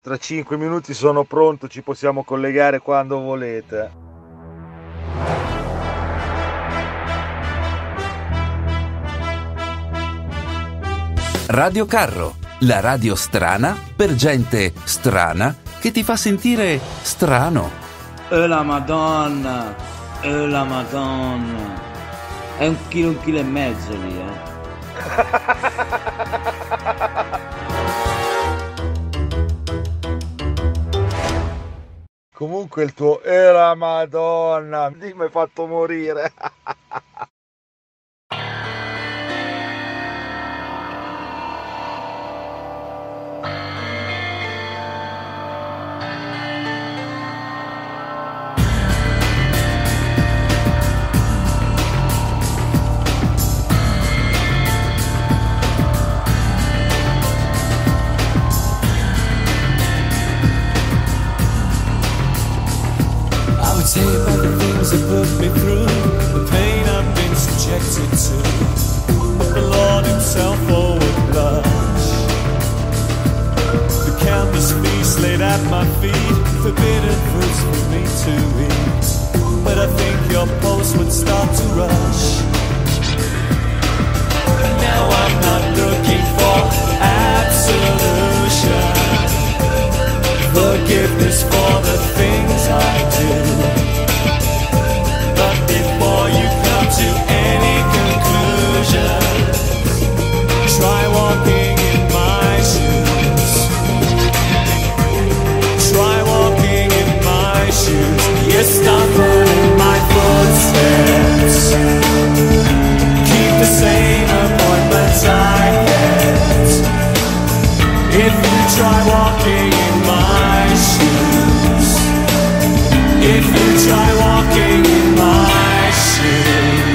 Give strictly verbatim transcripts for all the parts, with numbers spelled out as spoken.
Tra cinque minuti sono pronto, ci possiamo collegare quando volete. Radio Carro, la radio strana per gente strana che ti fa sentire strano. Oh la Madonna, oh la Madonna, è un chilo, un chilo e mezzo lì, eh. Comunque il tuo è la Madonna, mi hai fatto morire. Tell you about the things that put me through, the pain I've been subjected to. But the Lord himself oh would blush. The countless feasts laid at my feet, forbidden fruits for me to eat. But I think your pulse would start to rush. And now I'm not looking for absolution, forgiveness for the things I do. But before you come to any conclusion, try walking in my shoes. Try walking in my shoes. You stumble in my footsteps. Keep the same appointments I get. If you try walking in my shoes, if you try walking in my shoes.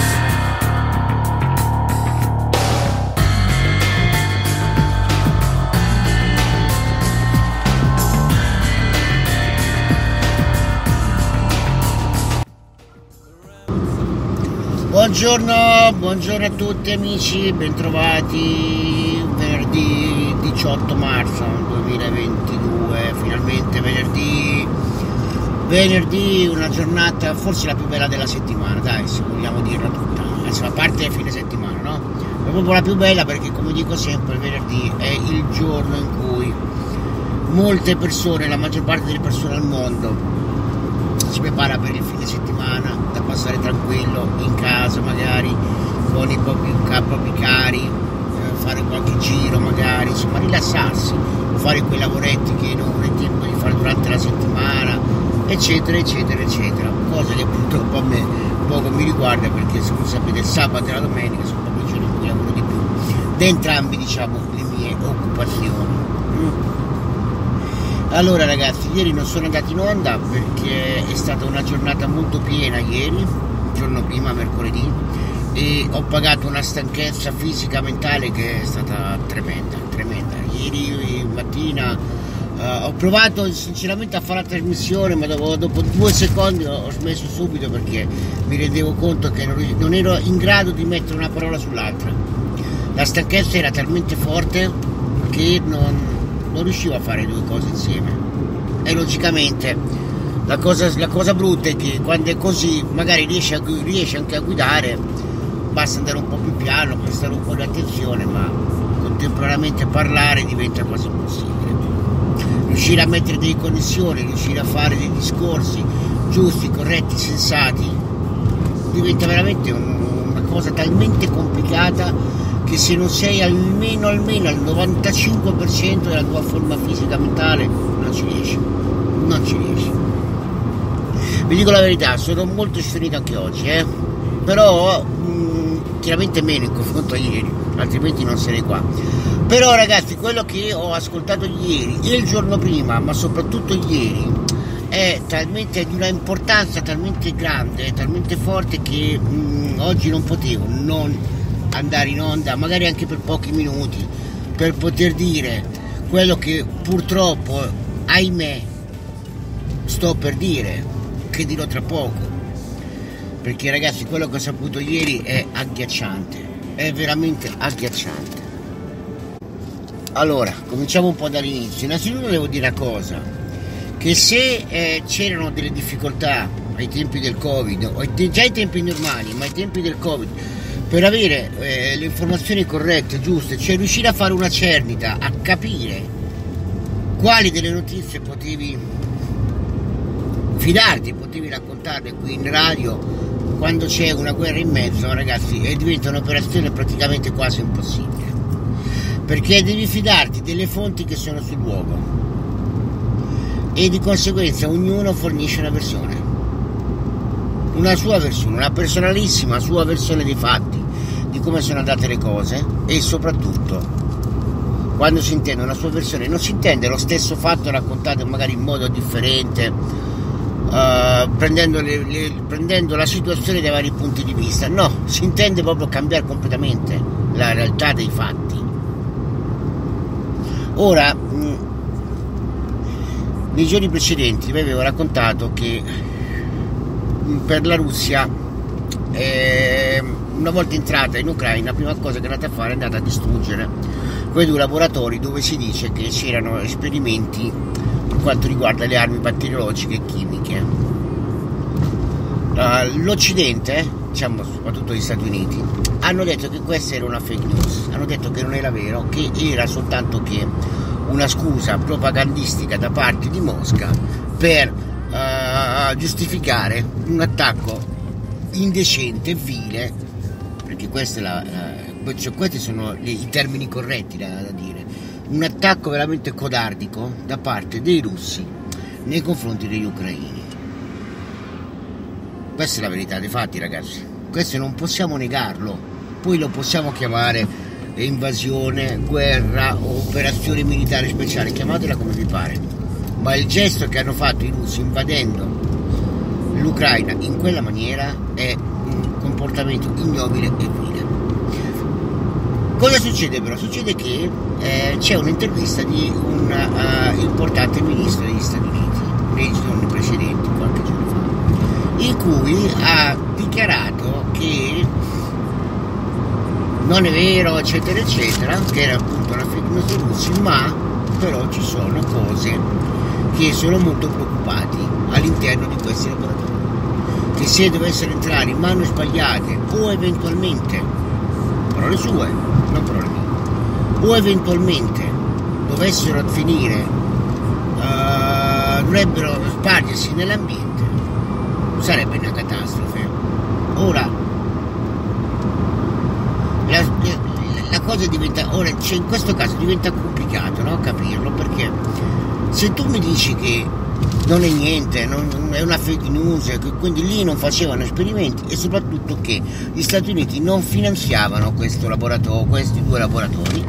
Buongiorno, buongiorno a tutti amici, bentrovati. Venerdì diciotto marzo duemilaventidue, finalmente venerdì. Venerdì, una giornata forse la più bella della settimana, dai, se vogliamo dirla tutta. Adesso a parte il fine settimana, no? È proprio la più bella perché, come dico sempre, il venerdì è il giorno in cui molte persone, la maggior parte delle persone al mondo, si prepara per il fine settimana, da passare tranquillo in casa magari con i propri, propri cari, eh, fare qualche giro magari, insomma rilassarsi, fare quei lavoretti che non hai tempo di fare durante la settimana, eccetera eccetera eccetera, cosa che purtroppo a me poco mi riguarda perché, se non sapete, il sabato e la domenica sono proprio i giorni in cui lavoro di più da entrambi, diciamo, le mie occupazioni. mm. Allora ragazzi, ieri non sono andato in onda perché è stata una giornata molto piena ieri, il giorno prima, mercoledì, e ho pagato una stanchezza fisica mentale che è stata tremenda, tremenda. Ieri mattina uh, ho provato sinceramente a fare la trasmissione, ma dopo, dopo due secondi ho, ho smesso subito perché mi rendevo conto che non, non ero in grado di mettere una parola sull'altra. La stanchezza era talmente forte che non... non riuscivo a fare due cose insieme, e logicamente la cosa, la cosa brutta è che quando è così magari riesci, a, riesci anche a guidare, basta andare un po' più piano, prestare un po' di attenzione, ma contemporaneamente parlare diventa quasi impossibile. Riuscire a mettere delle connessioni, riuscire a fare dei discorsi giusti, corretti, sensati, diventa veramente un, una cosa talmente complicata che se non sei almeno almeno al novantacinque per cento della tua forma fisica mentale non ci riesci, non ci riesci. Vi dico la verità, sono molto strenito anche oggi, eh? Però mh, chiaramente meno in confronto a ieri, altrimenti non sarei qua. Però ragazzi, quello che ho ascoltato ieri e il giorno prima, ma soprattutto ieri, è talmente di una importanza talmente grande, talmente forte che mh, oggi non potevo non andare in onda, magari anche per pochi minuti, per poter dire quello che purtroppo, ahimè, sto per dire, che dirò tra poco, perché ragazzi quello che ho saputo ieri è agghiacciante, è veramente agghiacciante. Allora, cominciamo un po' dall'inizio. Innanzitutto devo dire una cosa, che se eh, c'erano delle difficoltà ai tempi del Covid, o ai te- già ai tempi normali, ma ai tempi del Covid, per avere eh, le informazioni corrette, giuste, cioè riuscire a fare una cernita, a capire quali delle notizie potevi fidarti, potevi raccontarle qui in radio, quando c'è una guerra in mezzo, ragazzi, e diventa un'operazione praticamente quasi impossibile, perché devi fidarti delle fonti che sono sul luogo e di conseguenza ognuno fornisce una versione, una sua versione, una personalissima sua versione dei fatti, di come sono andate le cose, e soprattutto quando si intende una sua versione non si intende lo stesso fatto raccontato magari in modo differente, uh, prendendo, le, le, prendendo la situazione dai vari punti di vista, no, si intende proprio cambiare completamente la realtà dei fatti. Ora, mh, nei giorni precedenti vi avevo raccontato che mh, per la Russia, eh, una volta entrata in Ucraina, la prima cosa che è andata a fare è andata a distruggere quei due laboratori dove si dice che c'erano esperimenti per quanto riguarda le armi batteriologiche e chimiche. Uh, L'Occidente, diciamo soprattutto gli Stati Uniti, hanno detto che questa era una fake news, hanno detto che non era vero, che era soltanto che una scusa propagandistica da parte di Mosca per uh, giustificare un attacco indecente, vile, perché questa è la, uh, cioè, questi sono i termini corretti da, da dire, un attacco veramente codardico da parte dei russi nei confronti degli ucraini. Questa è la verità dei fatti, ragazzi, questo non possiamo negarlo. Poi lo possiamo chiamare invasione, guerra o operazione militare speciale, chiamatela come vi pare, ma il gesto che hanno fatto i russi invadendo l'Ucraina in quella maniera è un comportamento ignobile e vile. Cosa succede però? Succede che eh, c'è un'intervista di un uh, importante ministro degli Stati Uniti nei giorni precedenti, qualche giorno fa, in cui ha dichiarato che non è vero, eccetera eccetera, che era appunto una fake news dei russi, ma però ci sono cose che sono molto preoccupati all'interno di questi laboratori, che se dovessero entrare in mani sbagliate o eventualmente, parole sue, non parole mie, o eventualmente dovessero finire, uh, dovrebbero spargersi nell'ambiente, sarebbe una catastrofe. Ora La, la cosa diventa, ora cioè in questo caso diventa complicato, no? Capirlo, perché se tu mi dici che non è niente, non, è una fake news, che quindi lì non facevano esperimenti e soprattutto che gli Stati Uniti non finanziavano questo laboratorio, questi due laboratori,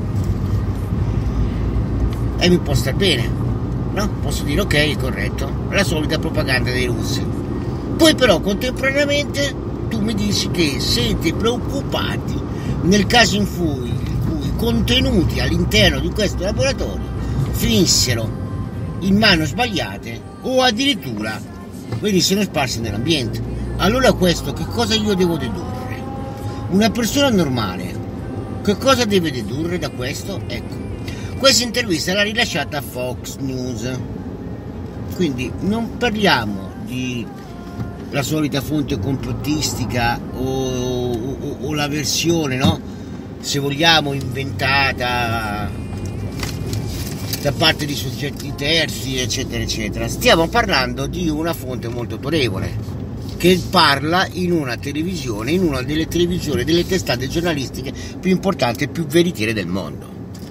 e mi può star bene, no? Posso dire ok, è corretto, la solita propaganda dei russi. Poi però contemporaneamente tu mi dici che siete preoccupati nel caso in cui, in cui i contenuti all'interno di questo laboratorio finissero in mani sbagliate o addirittura venissero sparsi nell'ambiente. Allora questo che cosa io devo dedurre? Una persona normale che cosa deve dedurre da questo? Ecco, questa intervista l'ha rilasciata Fox News, quindi non parliamo di la solita fonte complottistica o, o, o la versione, no? Se vogliamo inventata da parte di soggetti terzi, eccetera eccetera. Stiamo parlando di una fonte molto autorevole che parla in una televisione, in una delle televisioni, delle testate giornalistiche più importanti e più veritiere del mondo.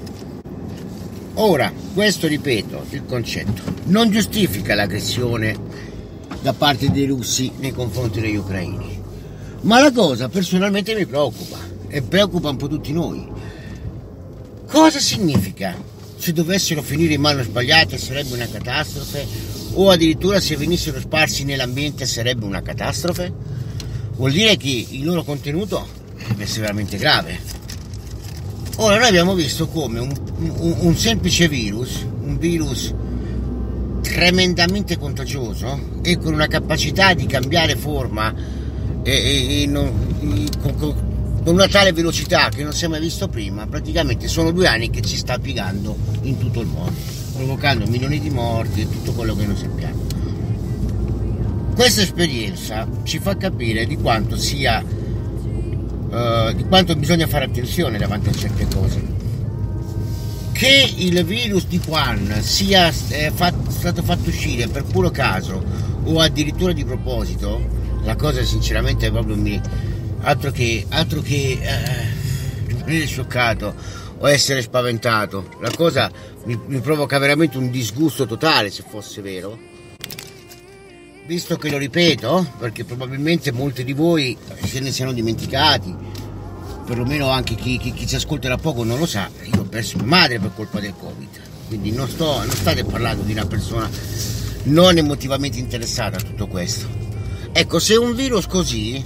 Ora, questo, ripeto, il concetto non giustifica l'aggressione da parte dei russi nei confronti degli ucraini, ma la cosa personalmente mi preoccupa e preoccupa un po' tutti noi. Cosa significa? Se dovessero finire in mano sbagliate sarebbe una catastrofe, o addirittura se venissero sparsi nell'ambiente sarebbe una catastrofe? Vuol dire che il loro contenuto è severamente grave. Ora noi abbiamo visto come un, un, un semplice virus, un virus tremendamente contagioso e con una capacità di cambiare forma e, e, e non, con, con, con una tale velocità che non si è mai visto prima. Praticamente sono due anni che ci sta piegando in tutto il mondo, provocando milioni di morti e tutto quello che noi sappiamo. Questa esperienza ci fa capire di quanto sia uh, di quanto bisogna fare attenzione davanti a certe cose. Che il virus di Wuhan sia eh, fatto, stato fatto uscire per puro caso o addirittura di proposito, la cosa sinceramente proprio mi altro che altro che eh, rimanere scioccato o essere spaventato. La cosa mi, mi provoca veramente un disgusto totale se fosse vero, visto che lo ripeto, perché probabilmente molti di voi se ne siano dimenticati, perlomeno anche chi, chi, chi ci ascolta da poco non lo sa. Io ho perso mia madre per colpa del Covid, quindi non, sto, non state parlando di una persona non emotivamente interessata a tutto questo. Ecco, se un virus così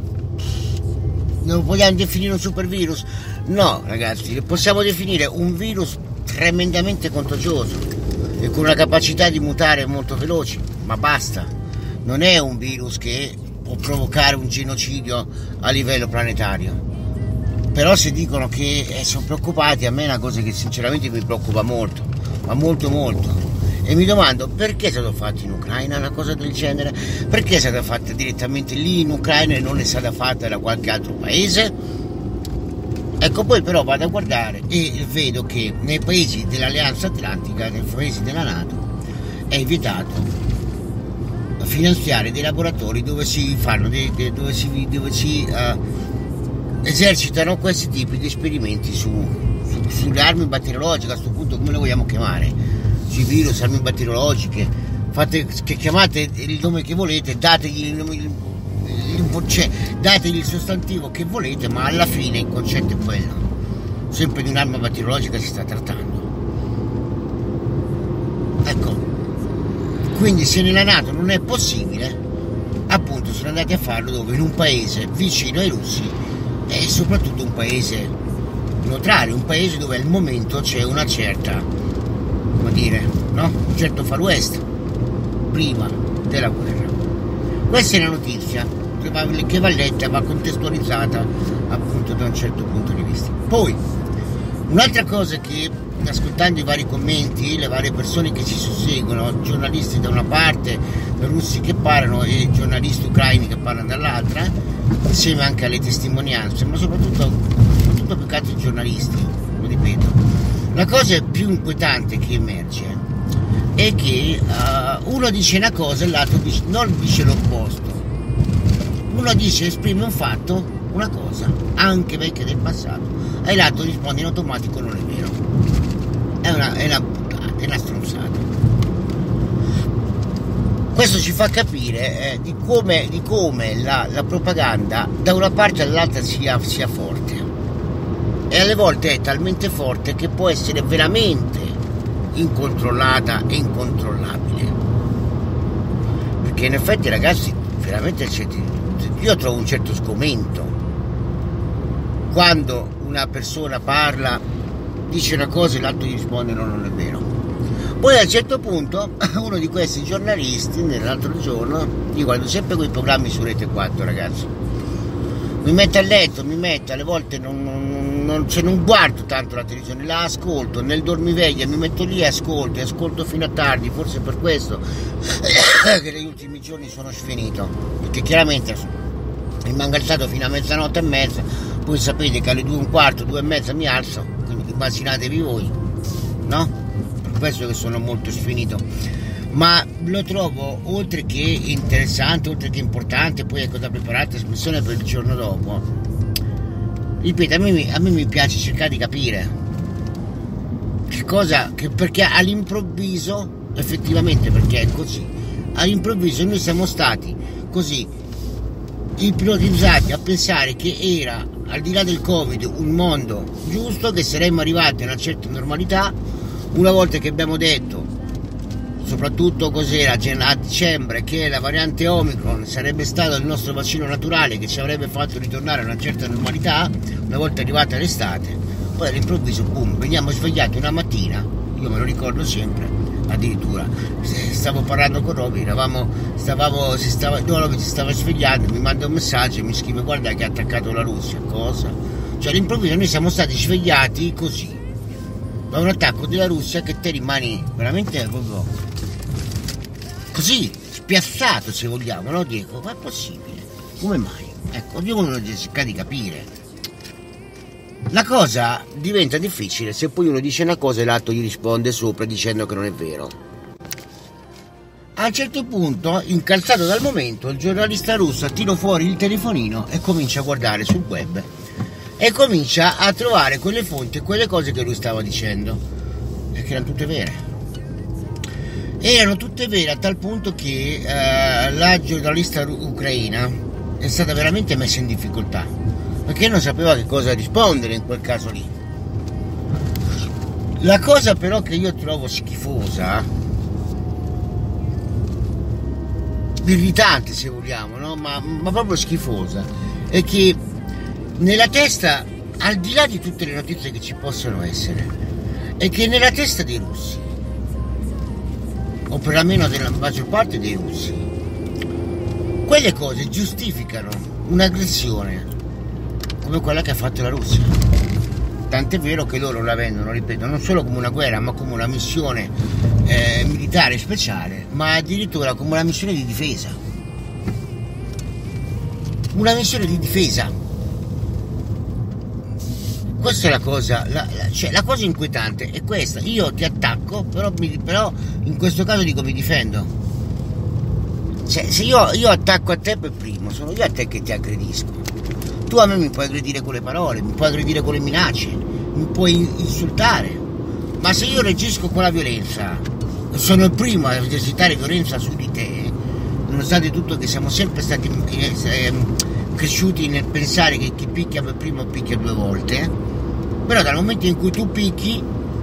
non vogliamo definire un super virus? No ragazzi, possiamo definire un virus tremendamente contagioso e con una capacità di mutare molto veloci, ma basta. Non è un virus che può provocare un genocidio a livello planetario. Però se dicono che eh, sono preoccupati, a me è una cosa che sinceramente mi preoccupa molto, ma molto molto. E mi domando perché è stato fatto in Ucraina una cosa del genere? Perché è stata fatta direttamente lì in Ucraina e non è stata fatta da qualche altro paese? Ecco, poi però vado a guardare e vedo che nei paesi dell'Alleanza Atlantica, nei paesi della NATO, è vietato finanziare dei laboratori dove si fanno, dei, dove si, dove si uh, esercitano questi tipi di esperimenti su, su, sulle armi batteriologiche. A questo punto come le vogliamo chiamare? Sui virus, armi batteriologiche, fate, che chiamate il nome che volete, dategli il, nome, il, il, cioè, dategli il sostantivo che volete, ma alla fine il concetto è quello. Sempre di un'arma batteriologica si sta trattando. Ecco, quindi se nella NATO non è possibile, appunto sono andati a farlo dove? In un paese vicino ai russi e soprattutto un paese neutrale, un paese dove al momento c'è una certa, come dire, no? Un certo Far West prima della guerra. Questa è la notizia che va, che va letta, va contestualizzata appunto da un certo punto di vista. Poi un'altra cosa che, ascoltando i vari commenti, le varie persone che ci susseguono, giornalisti da una parte, russi che parlano e giornalisti ucraini che parlano dall'altra, insieme anche alle testimonianze, ma soprattutto, soprattutto più che altro i giornalisti, lo ripeto, la cosa più inquietante che emerge è che uh, uno dice una cosa e l'altro dice, non dice l'opposto. Uno dice, esprime un fatto, una cosa, anche vecchia del passato, e l'altro risponde in automatico non è vero. È una, è una buttata, è una stronzata. Questo ci fa capire eh, di come, di come la, la propaganda da una parte all'altra sia, sia forte, e alle volte è talmente forte che può essere veramente incontrollata e incontrollabile, perché in effetti ragazzi veramente io trovo un certo sgomento quando una persona parla, dice una cosa e l'altro gli risponde no, non è vero. Poi a un certo punto uno di questi giornalisti nell'altro giorno, io guardo sempre quei programmi su Rete quattro ragazzi, mi metto a letto, mi metto, alle volte non, non, non, cioè non guardo tanto la televisione, la ascolto, nel dormiveglia mi metto lì e ascolto, e ascolto fino a tardi, forse per questo che negli ultimi giorni sono sfinito, perché chiaramente rimango alzato fino a mezzanotte e mezza, poi sapete che alle due e un quarto, due e mezza mi alzo, quindi immaginatevi voi, no? Per questo che sono molto sfinito, ma lo trovo oltre che interessante, oltre che importante, poi ecco da preparare trasmissione per il giorno dopo. Ripeto, a me, a me mi piace cercare di capire che cosa, che perché all'improvviso, effettivamente perché è così, all'improvviso noi siamo stati così ipnotizzati a pensare che era, al di là del Covid, un mondo giusto, che saremmo arrivati a una certa normalità una volta che abbiamo detto, soprattutto cos'era a dicembre, che la variante Omicron sarebbe stato il nostro vaccino naturale che ci avrebbe fatto ritornare a una certa normalità una volta arrivata l'estate. Poi all'improvviso boom, veniamo svegliati una mattina, io me lo ricordo sempre, addirittura. Stavo parlando con Roby, eravamo, stavamo, si stava, Roby si stava svegliando, mi manda un messaggio e mi scrive: guarda che ha attaccato la Russia. Cosa? Cioè all'improvviso noi siamo stati svegliati così da un attacco della Russia che te rimani veramente proprio così spiazzato, se vogliamo, no Diego? Ma è possibile? Come mai? Ecco, io uno deve cercare di capire. La cosa diventa difficile se poi uno dice una cosa e l'altro gli risponde sopra dicendo che non è vero. A un certo punto, incalzato dal momento, il giornalista russo tira fuori il telefonino e comincia a guardare sul web e comincia a trovare quelle fonti e quelle cose che lui stava dicendo, e che erano tutte vere. Erano tutte vere a tal punto che eh, la giornalista ucraina è stata veramente messa in difficoltà, perché non sapeva che cosa rispondere in quel caso lì. La cosa però che io trovo schifosa, irritante se vogliamo, no? ma, ma proprio schifosa, è che nella testa, al di là di tutte le notizie che ci possono essere, è che nella testa dei russi, o perlomeno della maggior parte dei russi, quelle cose giustificano un'aggressione come quella che ha fatto la Russia. Tant'è vero che loro la vendono, ripeto, non solo come una guerra, ma come una missione eh, militare speciale, ma addirittura come una missione di difesa. Una missione di difesa. Questa è la cosa, la, la, cioè, la cosa inquietante è questa: io ti attacco, però, mi, però in questo caso dico mi difendo. Cioè, se io, io attacco a te per primo, sono io a te che ti aggredisco. Tu a me mi puoi aggredire con le parole, mi puoi aggredire con le minacce, mi puoi insultare, ma se io reagisco con la violenza, sono il primo a esercitare violenza su di te, nonostante tutto che siamo sempre stati eh, cresciuti nel pensare che chi picchia per primo picchia due volte, però dal momento in cui tu picchi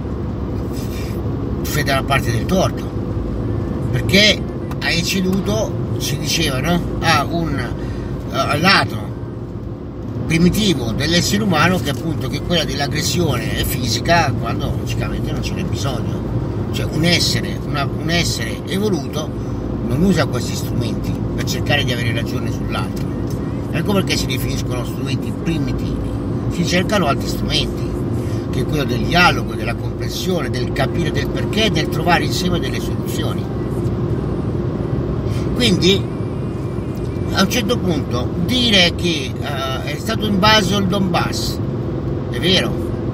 fai dalla parte del torto, perché hai ceduto, si diceva, no? a un uh, lato primitivo dell'essere umano, che appunto che è quella dell'aggressione fisica quando logicamente non ce n'è bisogno. Cioè un essere, una, un essere evoluto non usa questi strumenti per cercare di avere ragione sull'altro. Ecco perché si definiscono strumenti primitivi. Si cercano altri strumenti, che è quello del dialogo, della comprensione, del capire del perché, del trovare insieme delle soluzioni. Quindi a un certo punto dire che uh, è stato invaso il Donbass, è vero,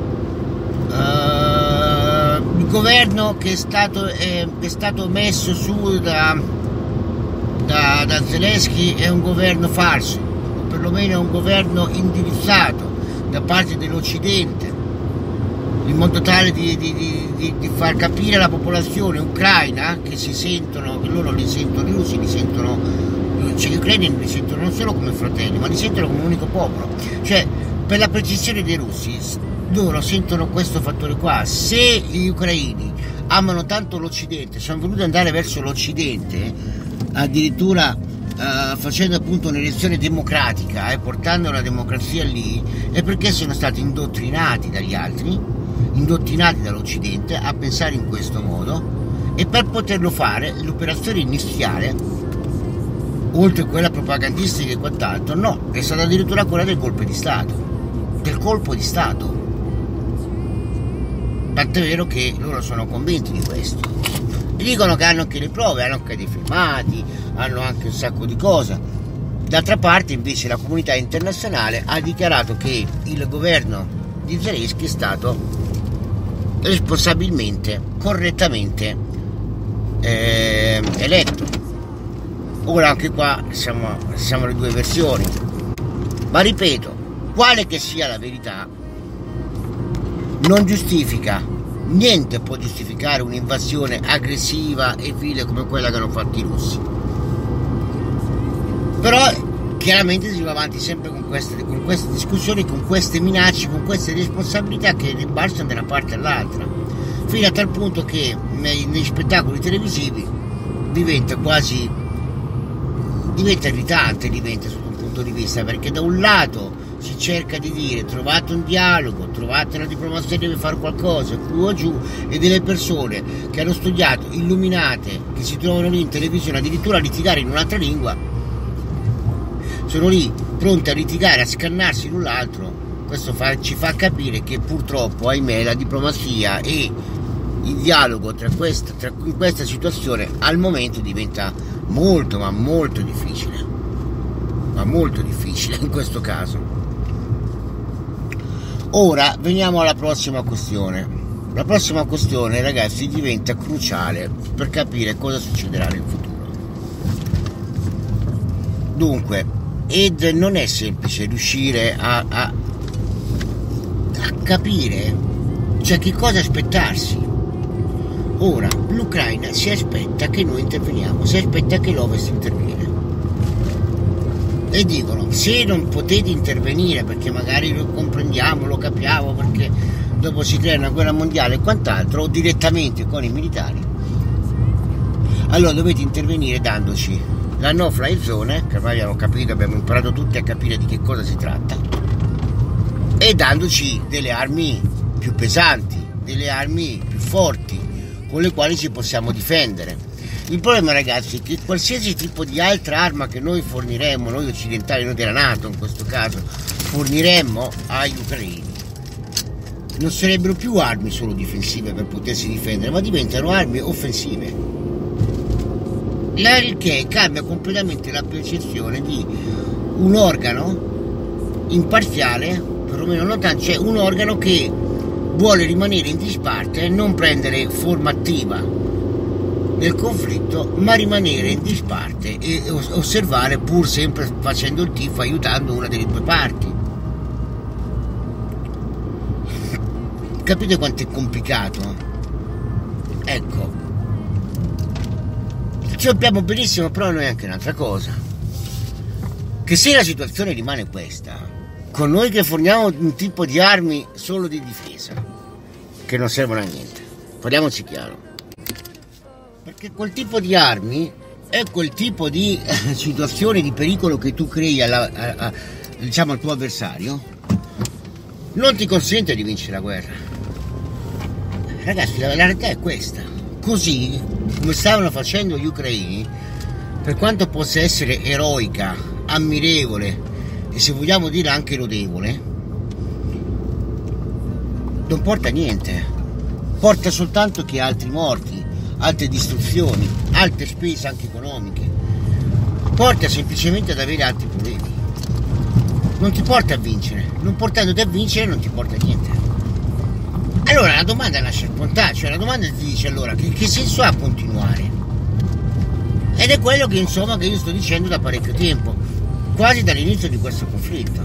uh, il governo che è stato, eh, che è stato messo su da, da, da Zelensky è un governo falso, o perlomeno è un governo indirizzato da parte dell'Occidente, in modo tale di, di, di, di far capire alla popolazione ucraina che si sentono, che loro li sentono, i russi li sentono, cioè gli ucraini li sentono non solo come fratelli, ma li sentono come un unico popolo. Cioè, per la precisione dei russi, loro sentono questo fattore qua: se gli ucraini amano tanto l'Occidente, sono voluti andare verso l'Occidente, addirittura uh, facendo appunto un'elezione democratica e eh, portando la democrazia lì, è perché sono stati indottrinati dagli altri, indottrinati dall'Occidente a pensare in questo modo, e per poterlo fare l'operazione iniziale, oltre a quella propagandistica e quant'altro, no, è stata addirittura quella del colpo di Stato, del colpo di Stato. Tant'è vero che loro sono convinti di questo. E dicono che hanno anche le prove, hanno anche dei filmati, hanno anche un sacco di cose. D'altra parte invece la comunità internazionale ha dichiarato che il governo di Zelensky è stato responsabilmente, correttamente eh, eletto. Ora anche qua siamo, siamo alle due versioni, ma ripeto, quale che sia la verità, non giustifica, niente può giustificare un'invasione aggressiva e vile come quella che hanno fatto i russi. Però chiaramente si va avanti sempre con queste, con queste discussioni, con queste minacce, con queste responsabilità che rimbalzano da una parte all'altra, fino a tal punto che nei, nei spettacoli televisivi diventa quasi... diventa irritante, diventa sotto un punto di vista, perché da un lato si cerca di dire trovate un dialogo, trovate una diplomazia, deve fare qualcosa, più o giù, e delle persone che hanno studiato, illuminate, che si trovano lì in televisione addirittura a litigare in un'altra lingua, sono lì pronti a litigare, a scannarsi l'un l'altro. Questo fa, ci fa capire che purtroppo, ahimè, la diplomazia e il dialogo tra questa, tra, in questa situazione al momento diventa molto ma molto difficile, ma molto difficile in questo caso. Ora veniamo alla prossima questione. La prossima questione, ragazzi, diventa cruciale per capire cosa succederà nel futuro. Dunque, ed non è semplice riuscire a, a, a capire, cioè che cosa aspettarsi. Ora, l'Ucraina si aspetta che noi interveniamo, si aspetta che l'Ovest interviene. E dicono, se non potete intervenire perché magari lo comprendiamo, lo capiamo, perché dopo si crea una guerra mondiale e quant'altro, o direttamente con i militari, allora dovete intervenire dandoci la no-fly zone, che ormai abbiamo capito, abbiamo imparato tutti a capire di che cosa si tratta, e dandoci delle armi più pesanti, delle armi più forti, con le quali ci possiamo difendere. Il problema, ragazzi, è che qualsiasi tipo di altra arma che noi forniremmo, noi occidentali, noi della NATO in questo caso, forniremmo agli ucraini, non sarebbero più armi solo difensive per potersi difendere, ma diventano armi offensive. Il che cambia completamente la percezione di un organo imparziale, perlomeno non tanto, cioè un organo che vuole rimanere in disparte e non prendere forma attiva nel conflitto, ma rimanere in disparte e osservare, pur sempre facendo il tifo, aiutando una delle due parti. Capite quanto è complicato? Ecco, sappiamo benissimo però noi anche un'altra cosa, che se la situazione rimane questa, con noi che forniamo un tipo di armi solo di difesa, che non servono a niente, parliamoci chiaro, perché quel tipo di armi è quel tipo di situazione di pericolo che tu crei alla, a, a, diciamo al tuo avversario, non ti consente di vincere la guerra. Ragazzi, la, la realtà è questa. Così come stavano facendo gli ucraini, per quanto possa essere eroica, ammirevole e se vogliamo dire anche lodevole, non porta niente, porta soltanto che altri morti, altre distruzioni, altre spese anche economiche, porta semplicemente ad avere altri problemi, non ti porta a vincere, non portandoti a vincere non ti porta a niente. Allora la domanda lascia spontanea, cioè la domanda ti dice allora che, che senso ha continuare? Ed è quello che insomma che io sto dicendo da parecchio tempo, quasi dall'inizio di questo conflitto.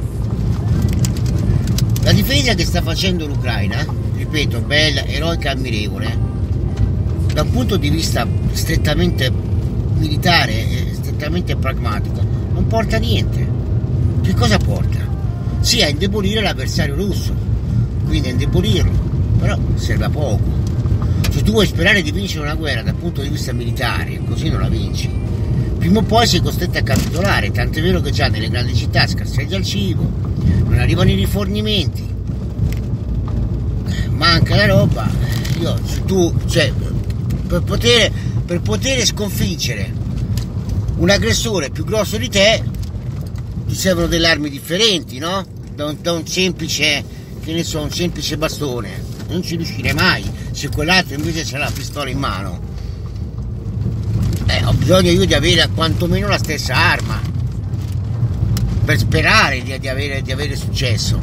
La difesa che sta facendo l'Ucraina, ripeto, bella, eroica, ammirevole, da un punto di vista strettamente militare e strettamente pragmatico, non porta a niente. Che cosa porta? Sì, a indebolire l'avversario russo, quindi a indebolirlo, però serve a poco. Se tu vuoi sperare di vincere una guerra dal punto di vista militare, così non la vinci. Prima o poi sei costretto a capitolare, tant'è vero che già nelle grandi città scarseggia il cibo, non arrivano i rifornimenti, manca la roba. Io, se tu, cioè, per poter, per poter sconfiggere un aggressore più grosso di te, ti servono delle armi differenti, no? Da un, da un semplice, che ne so, un semplice bastone. Non ci riuscirei mai se quell'altro invece c'ha la pistola in mano. Eh, ho bisogno io di avere quantomeno la stessa arma per sperare di, di, avere, di avere successo.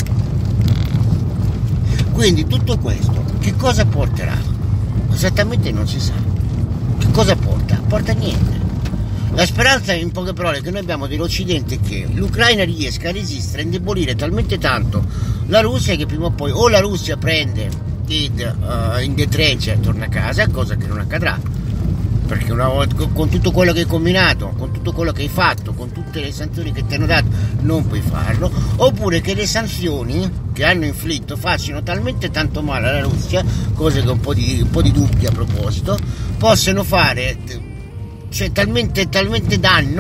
Quindi tutto questo che cosa porterà? Esattamente non si sa. Che cosa porta? Porta niente. La speranza, in poche parole, che noi abbiamo dell'Occidente è che l'Ucraina riesca a resistere, a indebolire talmente tanto la Russia che prima o poi o la Russia prende ed uh, in detreggia e torna a casa, cosa che non accadrà, perché una volta, con tutto quello che hai combinato, con tutto quello che hai fatto, con tutte le sanzioni che ti hanno dato, non puoi farlo, oppure che le sanzioni che hanno inflitto facciano talmente tanto male alla Russia, cosa che ho un po' di, un po' di dubbi a proposito, possano fare, cioè talmente, talmente danno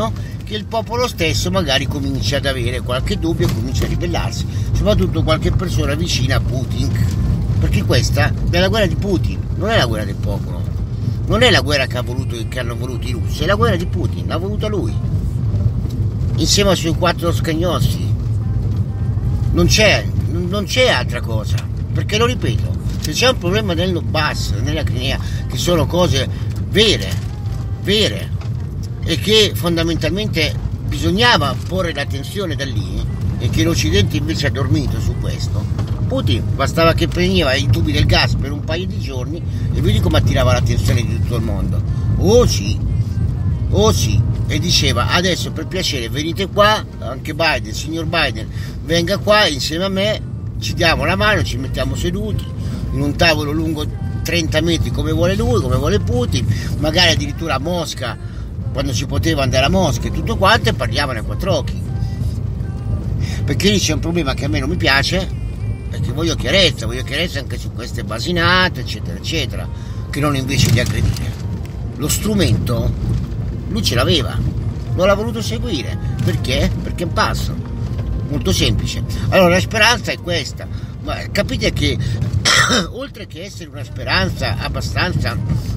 che il popolo stesso magari comincia ad avere qualche dubbio e comincia a ribellarsi, soprattutto qualche persona vicina a Putin, perché questa è la guerra di Putin, non è la guerra del popolo, non è la guerra che, ha voluto, che hanno voluto i russi, è la guerra di Putin, l'ha voluta lui, insieme ai suoi quattro scagnossi. Non c'è, non c'è altra cosa, perché lo ripeto, se c'è un problema nel Donbass, nella Crimea, che sono cose vere, vere, e che fondamentalmente bisognava porre l'attenzione da lì, e che l'Occidente invece ha dormito su questo, Putin bastava che prendeva i tubi del gas per un paio di giorni e vedi come attirava l'attenzione di tutto il mondo. Oh sì, oh sì, e diceva adesso per piacere venite qua, anche Biden, il signor Biden venga qua insieme a me, ci diamo la mano, ci mettiamo seduti in un tavolo lungo trenta metri come vuole lui, come vuole Putin, magari addirittura a Mosca, quando si poteva andare a Mosca e tutto quanto, e parliamone a quattro occhi, perché lì c'è un problema che a me non mi piace, perché voglio chiarezza, voglio chiarezza anche su queste basinate eccetera eccetera, che non invece di aggredire. Lo strumento lui ce l'aveva, non l'ha voluto seguire, perché? Perché è un passo molto semplice. Allora la speranza è questa, ma capite che oltre che essere una speranza abbastanza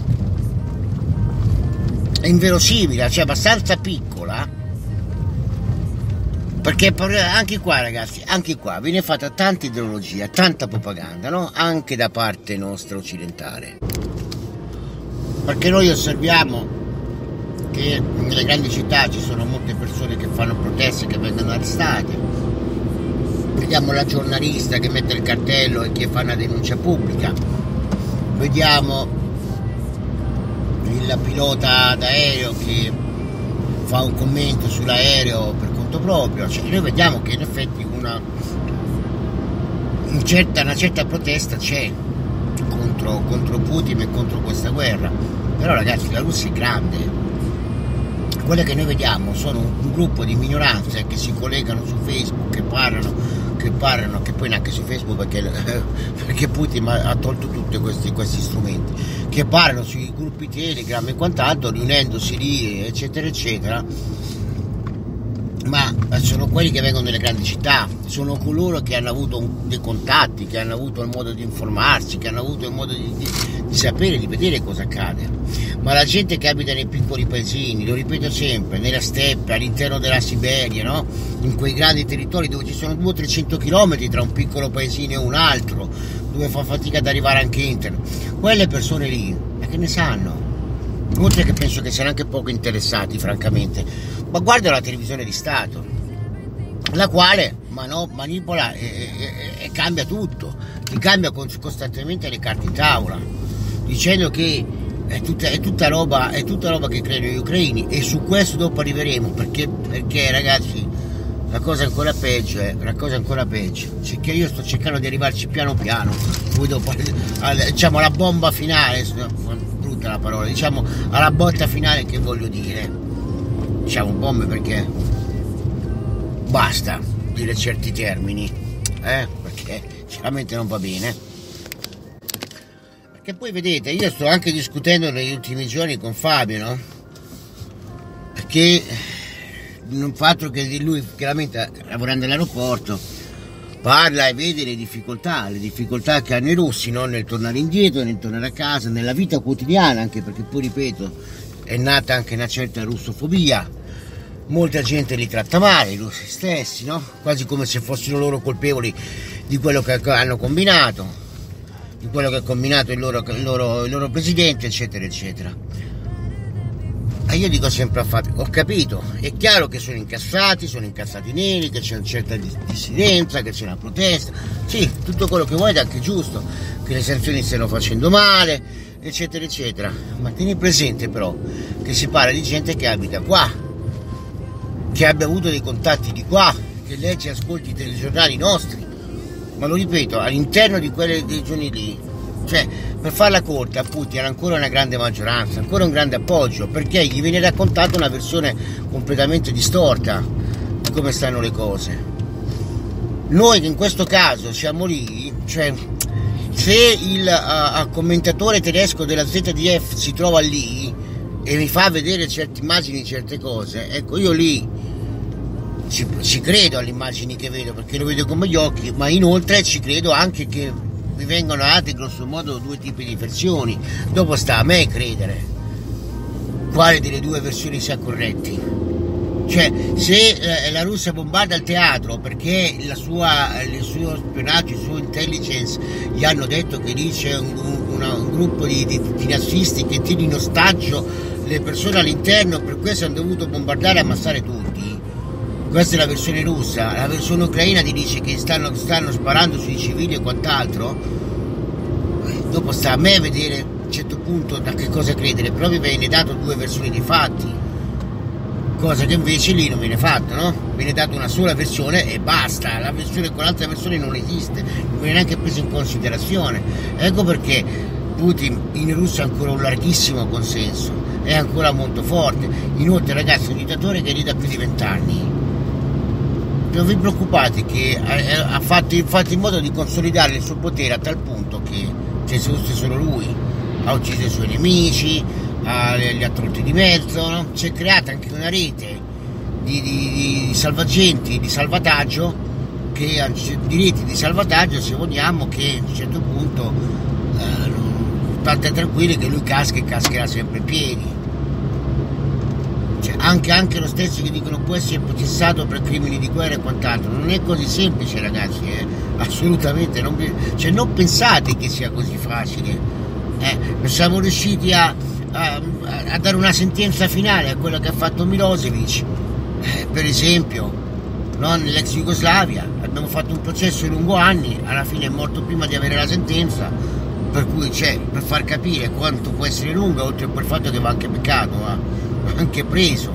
inverosimile, cioè abbastanza piccola, perché anche qua ragazzi, anche qua viene fatta tanta ideologia, tanta propaganda, no? Anche da parte nostra occidentale, perché noi osserviamo che nelle grandi città ci sono molte persone che fanno proteste, che vengono arrestate, vediamo la giornalista che mette il cartello e che fa una denuncia pubblica, vediamo il pilota d'aereo che fa un commento sull'aereo per conto proprio, cioè noi vediamo che in effetti una, una, certa, una certa protesta c'è contro, contro Putin e contro questa guerra, però ragazzi la Russia è grande. Quelle che noi vediamo sono un, un gruppo di minoranze che si collegano su Facebook, che parlano, che parlano, che poi neanche su Facebook perché, perché Putin ha tolto tutti questi, questi strumenti, che parlano sui gruppi Telegram e quant'altro, riunendosi lì eccetera eccetera, ma sono quelli che vengono dalle grandi città, sono coloro che hanno avuto un, dei contatti, che hanno avuto il modo di informarsi, che hanno avuto il modo di, di, di sapere, di vedere cosa accade. Ma la gente che abita nei piccoli paesini, lo ripeto sempre, nella steppe, all'interno della Siberia, no? In quei grandi territori dove ci sono duecento trecento chilometri tra un piccolo paesino e un altro, dove fa fatica ad arrivare anche internet, quelle persone lì, ma che ne sanno? Oltre che penso che siano anche poco interessati francamente, ma guarda la televisione di Stato, la quale mano, manipola e, e, e cambia tutto, ti cambia costantemente le carte in tavola, dicendo che è tutta, è tutta roba, è tutta roba che credono gli ucraini, e su questo dopo arriveremo, perché, perché ragazzi la cosa ancora peggio è, la cosa ancora peggio, cioè che io sto cercando di arrivarci piano piano, poi dopo al, diciamo alla bomba finale, brutta la parola, diciamo alla botta finale, che voglio dire, diciamo bombe perché basta dire certi termini, eh? Perché sicuramente non va bene, perché poi vedete, io sto anche discutendo negli ultimi giorni con Fabio, no? Perché non fa altro che lui chiaramente lavorando all'aeroporto parla e vede le difficoltà, le difficoltà che hanno i russi, no? Nel tornare indietro, nel tornare a casa, nella vita quotidiana, anche perché poi ripeto è nata anche una certa russofobia, molta gente li tratta male, i russi stessi, no? Quasi come se fossero loro colpevoli di quello che hanno combinato, di quello che ha combinato il loro, il loro, il loro presidente eccetera eccetera. E io dico sempre a Fabio, ho capito, è chiaro che sono incassati, sono incassati neri, che c'è una certa dissidenza, che c'è una protesta, sì, tutto quello che vuoi ed è anche giusto, che le sanzioni stiano facendo male, eccetera eccetera, ma tieni presente però che si parla di gente che abita qua, che abbia avuto dei contatti di qua, che legge e ascolti i telegiornali nostri, ma lo ripeto, all'interno di quelle regioni lì, cioè per farla corta, a Putin ha ancora una grande maggioranza, ancora un grande appoggio, perché gli viene raccontata una versione completamente distorta di come stanno le cose. Noi che in questo caso siamo lì, cioè se il uh, commentatore tedesco della Z D F si trova lì, e mi fa vedere certe immagini, certe cose, ecco, io lì ci, ci credo alle immagini che vedo, perché lo vedo con gli occhi, ma inoltre ci credo anche che mi vengono date grosso modo due tipi di versioni. Dopo sta a me credere quale delle due versioni sia corretti. Cioè, se eh, la Russia bombarda il teatro perché la sua, il suo spionaggio, il suo intelligence gli hanno detto che lì c'è un, un, una, un gruppo di, di, di nazisti che tiene in ostaggio le persone all'interno, per questo hanno dovuto bombardare e ammassare tutti, questa è la versione russa. La versione ucraina ti dice che stanno, stanno sparando sui civili e quant'altro. Dopo sta a me vedere a un certo punto da che cosa credere, però mi viene dato due versioni dei fatti, cosa che invece lì non viene fatto, no? Viene data una sola versione e basta, la versione con l'altra versione non esiste, non viene neanche preso in considerazione. Ecco perché Putin in Russia ha ancora un larghissimo consenso, è ancora molto forte. Inoltre, ragazzi, è un dittatore che è lì da più di vent'anni. Non vi preoccupate che ha fatto, fatto in modo di consolidare il suo potere a tal punto che se fosse solo lui, ha ucciso i suoi nemici, ha, li ha tolti di mezzo, no? Si è creata anche una rete di, di, di salvagenti, di salvataggio, che, di reti di salvataggio, se vogliamo, che a un certo punto eh, state tranquilli che lui casca e cascherà sempre in piedi. Cioè, anche, anche lo stesso che dicono può essere processato per crimini di guerra e quant'altro, non è così semplice, ragazzi, eh? Assolutamente, non, cioè, non pensate che sia così facile, eh? Siamo riusciti a, a, a dare una sentenza finale a quello che ha fatto Milosevic, eh, per esempio, no? Nell'ex Jugoslavia abbiamo fatto un processo lungo anni, alla fine è morto prima di avere la sentenza, per cui c'è, per far capire quanto può essere lunga, oltre al fatto che va anche peccato, ma anche preso.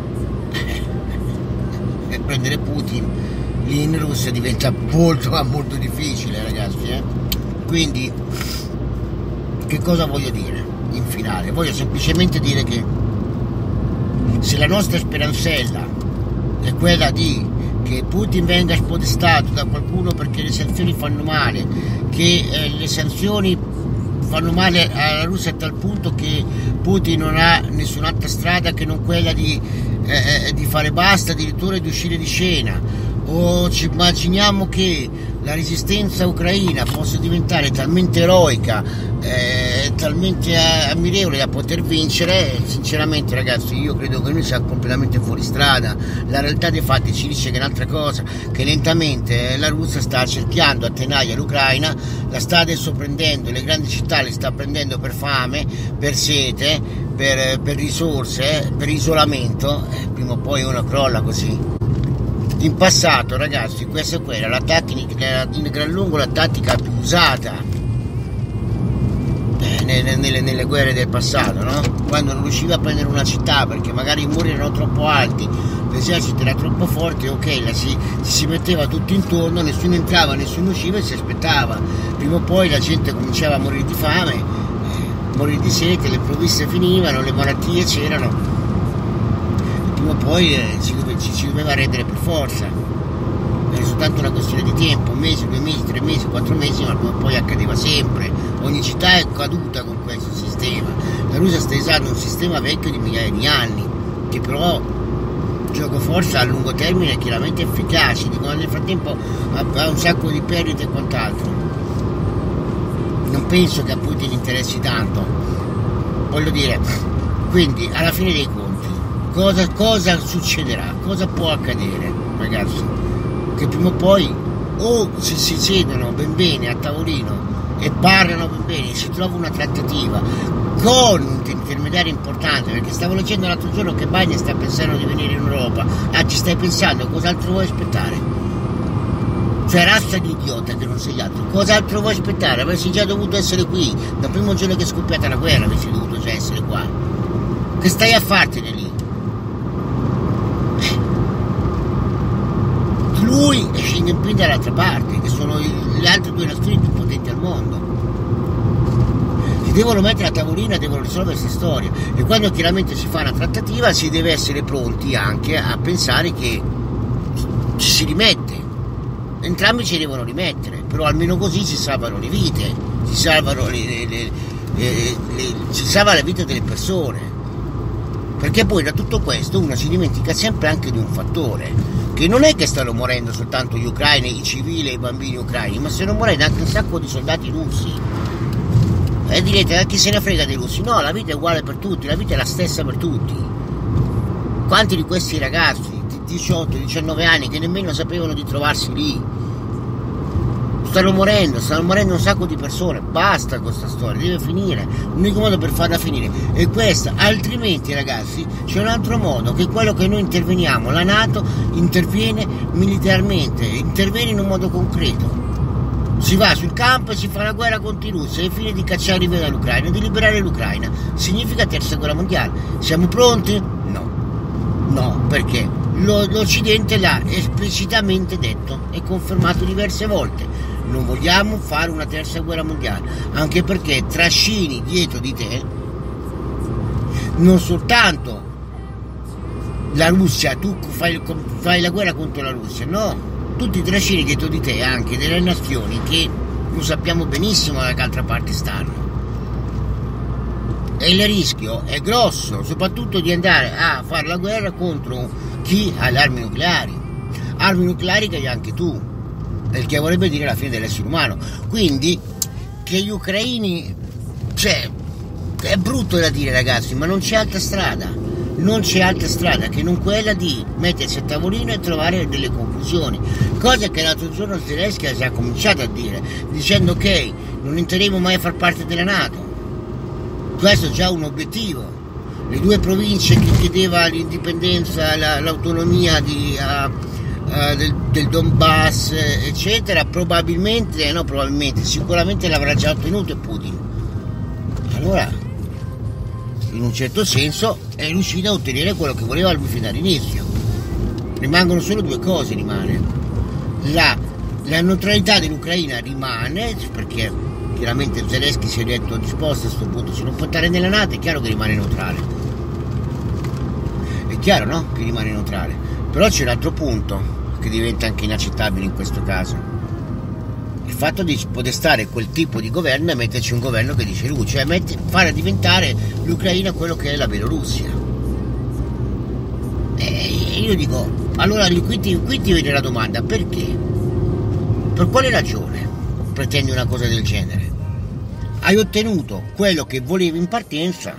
E prendere Putin lì in Russia diventa molto ma molto difficile, ragazzi, eh? Quindi che cosa voglio dire in finale? Voglio semplicemente dire che se la nostra speranzella è quella di che Putin venga spodestato da qualcuno perché le sanzioni fanno male, che eh, le sanzioni fanno male alla Russia a tal punto che Putin non ha nessun'altra strada che non quella di, eh, di fare basta, addirittura di uscire di scena, o ci immaginiamo che la resistenza ucraina possa diventare talmente eroica, eh, talmente ammirevole da poter vincere, sinceramente, ragazzi, io credo che noi siamo completamente fuori strada. La realtà dei fatti ci dice che è un'altra cosa, che lentamente la Russia sta cerchiando a tenaglia l'Ucraina, la sta adesso prendendo, le grandi città le sta prendendo per fame, per sete, per, per risorse, per isolamento, eh, prima o poi uno crolla così. In passato, ragazzi, questa è quella, la tattica, in gran lungo la tattica più usata eh, nelle, nelle, nelle guerre del passato, no? Quando non riusciva a prendere una città perché magari i muri erano troppo alti, l'esercito era troppo forte, ok, la si, si metteva tutti intorno, nessuno entrava, nessuno usciva e si aspettava. Prima o poi la gente cominciava a morire di fame, eh, morire di sete, le provviste finivano, le malattie c'erano. Prima o poi eh, ci, ci, ci doveva rendere per forza, è soltanto una questione di tempo, un mese, due mesi, tre mesi, quattro mesi, ma poi accadeva sempre. Ogni città è caduta con questo sistema. La Russia sta usando un sistema vecchio di migliaia di anni, che però gioco forza a lungo termine è chiaramente efficace, dico, nel frattempo ha, ha un sacco di perdite e quant'altro. Non penso che a Putin interessi tanto, voglio dire. Quindi alla fine dei conti Cosa, cosa succederà? Cosa può accadere, ragazzi? Che prima o poi o si, si siedono ben bene a tavolino e parlano ben bene, si trova una trattativa con un intermediario importante, perché stavo leggendo l'altro giorno che Biden sta pensando di venire in Europa. Ah, ci stai pensando? Cos'altro vuoi aspettare? Cioè, razza di idiota che non sei altro, cos'altro vuoi aspettare? Avresti già dovuto essere qui dal primo giorno che è scoppiata la guerra, avresti dovuto già essere qua. Che stai a fartene lì? Lui e Xi Jinping dall'altra parte, che sono le altre due nazioni più potenti al mondo. Si devono mettere a tavolino e devono risolvere questa storia. E quando chiaramente si fa una trattativa si deve essere pronti anche a pensare che ci si rimette. Entrambi ci devono rimettere, però almeno così si salvano le vite, si salvano le, le, le, le, le, si salva la vita delle persone. Perché poi da tutto questo uno si dimentica sempre anche di un fattore, che non è che stanno morendo soltanto gli ucraini, i civili e i bambini ucraini, ma stanno morendo anche un sacco di soldati russi. E direte, a chi se ne frega dei russi? No, la vita è uguale per tutti, la vita è la stessa per tutti. Quanti di questi ragazzi di diciotto diciannove anni che nemmeno sapevano di trovarsi lì stanno morendo, stanno morendo un sacco di persone. Basta con questa storia, deve finire. L'unico modo per farla finire è questa, altrimenti ragazzi c'è un altro modo, che è quello che noi interveniamo. La NATO interviene militarmente, interviene in un modo concreto. Si va sul campo e si fa la guerra contro i russi al fine di cacciare via dall'Ucraina, di liberare l'Ucraina. Significa terza guerra mondiale. Siamo pronti? No. No, perché l'Occidente l'ha esplicitamente detto e confermato diverse volte. Non vogliamo fare una terza guerra mondiale, anche perché trascini dietro di te non soltanto la Russia, tu fai, fai la guerra contro la Russia, no, tutti i trascini dietro di te anche delle nazioni che lo sappiamo benissimo da che altra parte stanno. E il rischio è grosso, soprattutto di andare a fare la guerra contro chi ha le armi nucleari, armi nucleari che hai anche tu, il che vorrebbe dire la fine dell'essere umano. Quindi che gli ucraini, cioè, è brutto da dire ragazzi, ma non c'è altra strada, non c'è altra strada che non quella di mettersi a tavolino e trovare delle conclusioni, cosa che l'altro giorno Zelensky ha già cominciato a dire, dicendo ok, non entreremo mai a far parte della NATO. Questo è già un obiettivo. Le due province che chiedeva l'indipendenza, la, l'autonomia di, uh, uh, del, del Donbass, eccetera, probabilmente, no probabilmente, sicuramente l'avrà già ottenuto Putin. Allora, in un certo senso, è riuscito a ottenere quello che voleva lui fino all'inizio. Rimangono solo due cose, rimane. La, la neutralità dell'Ucraina rimane, perché chiaramente Zelensky si è detto disposto a questo punto, se non può stare nella NATO è chiaro che rimane neutrale. È chiaro, no? Che rimane neutrale. Però c'è un altro punto che diventa anche inaccettabile in questo caso. Il fatto di poter stare quel tipo di governo e metterci un governo che dice lui, cioè metti, fare diventare l'Ucraina quello che è la Bielorussia. E io dico, allora qui ti, qui ti viene la domanda, perché? Per quale ragione pretendi una cosa del genere? Hai ottenuto quello che volevi in partenza.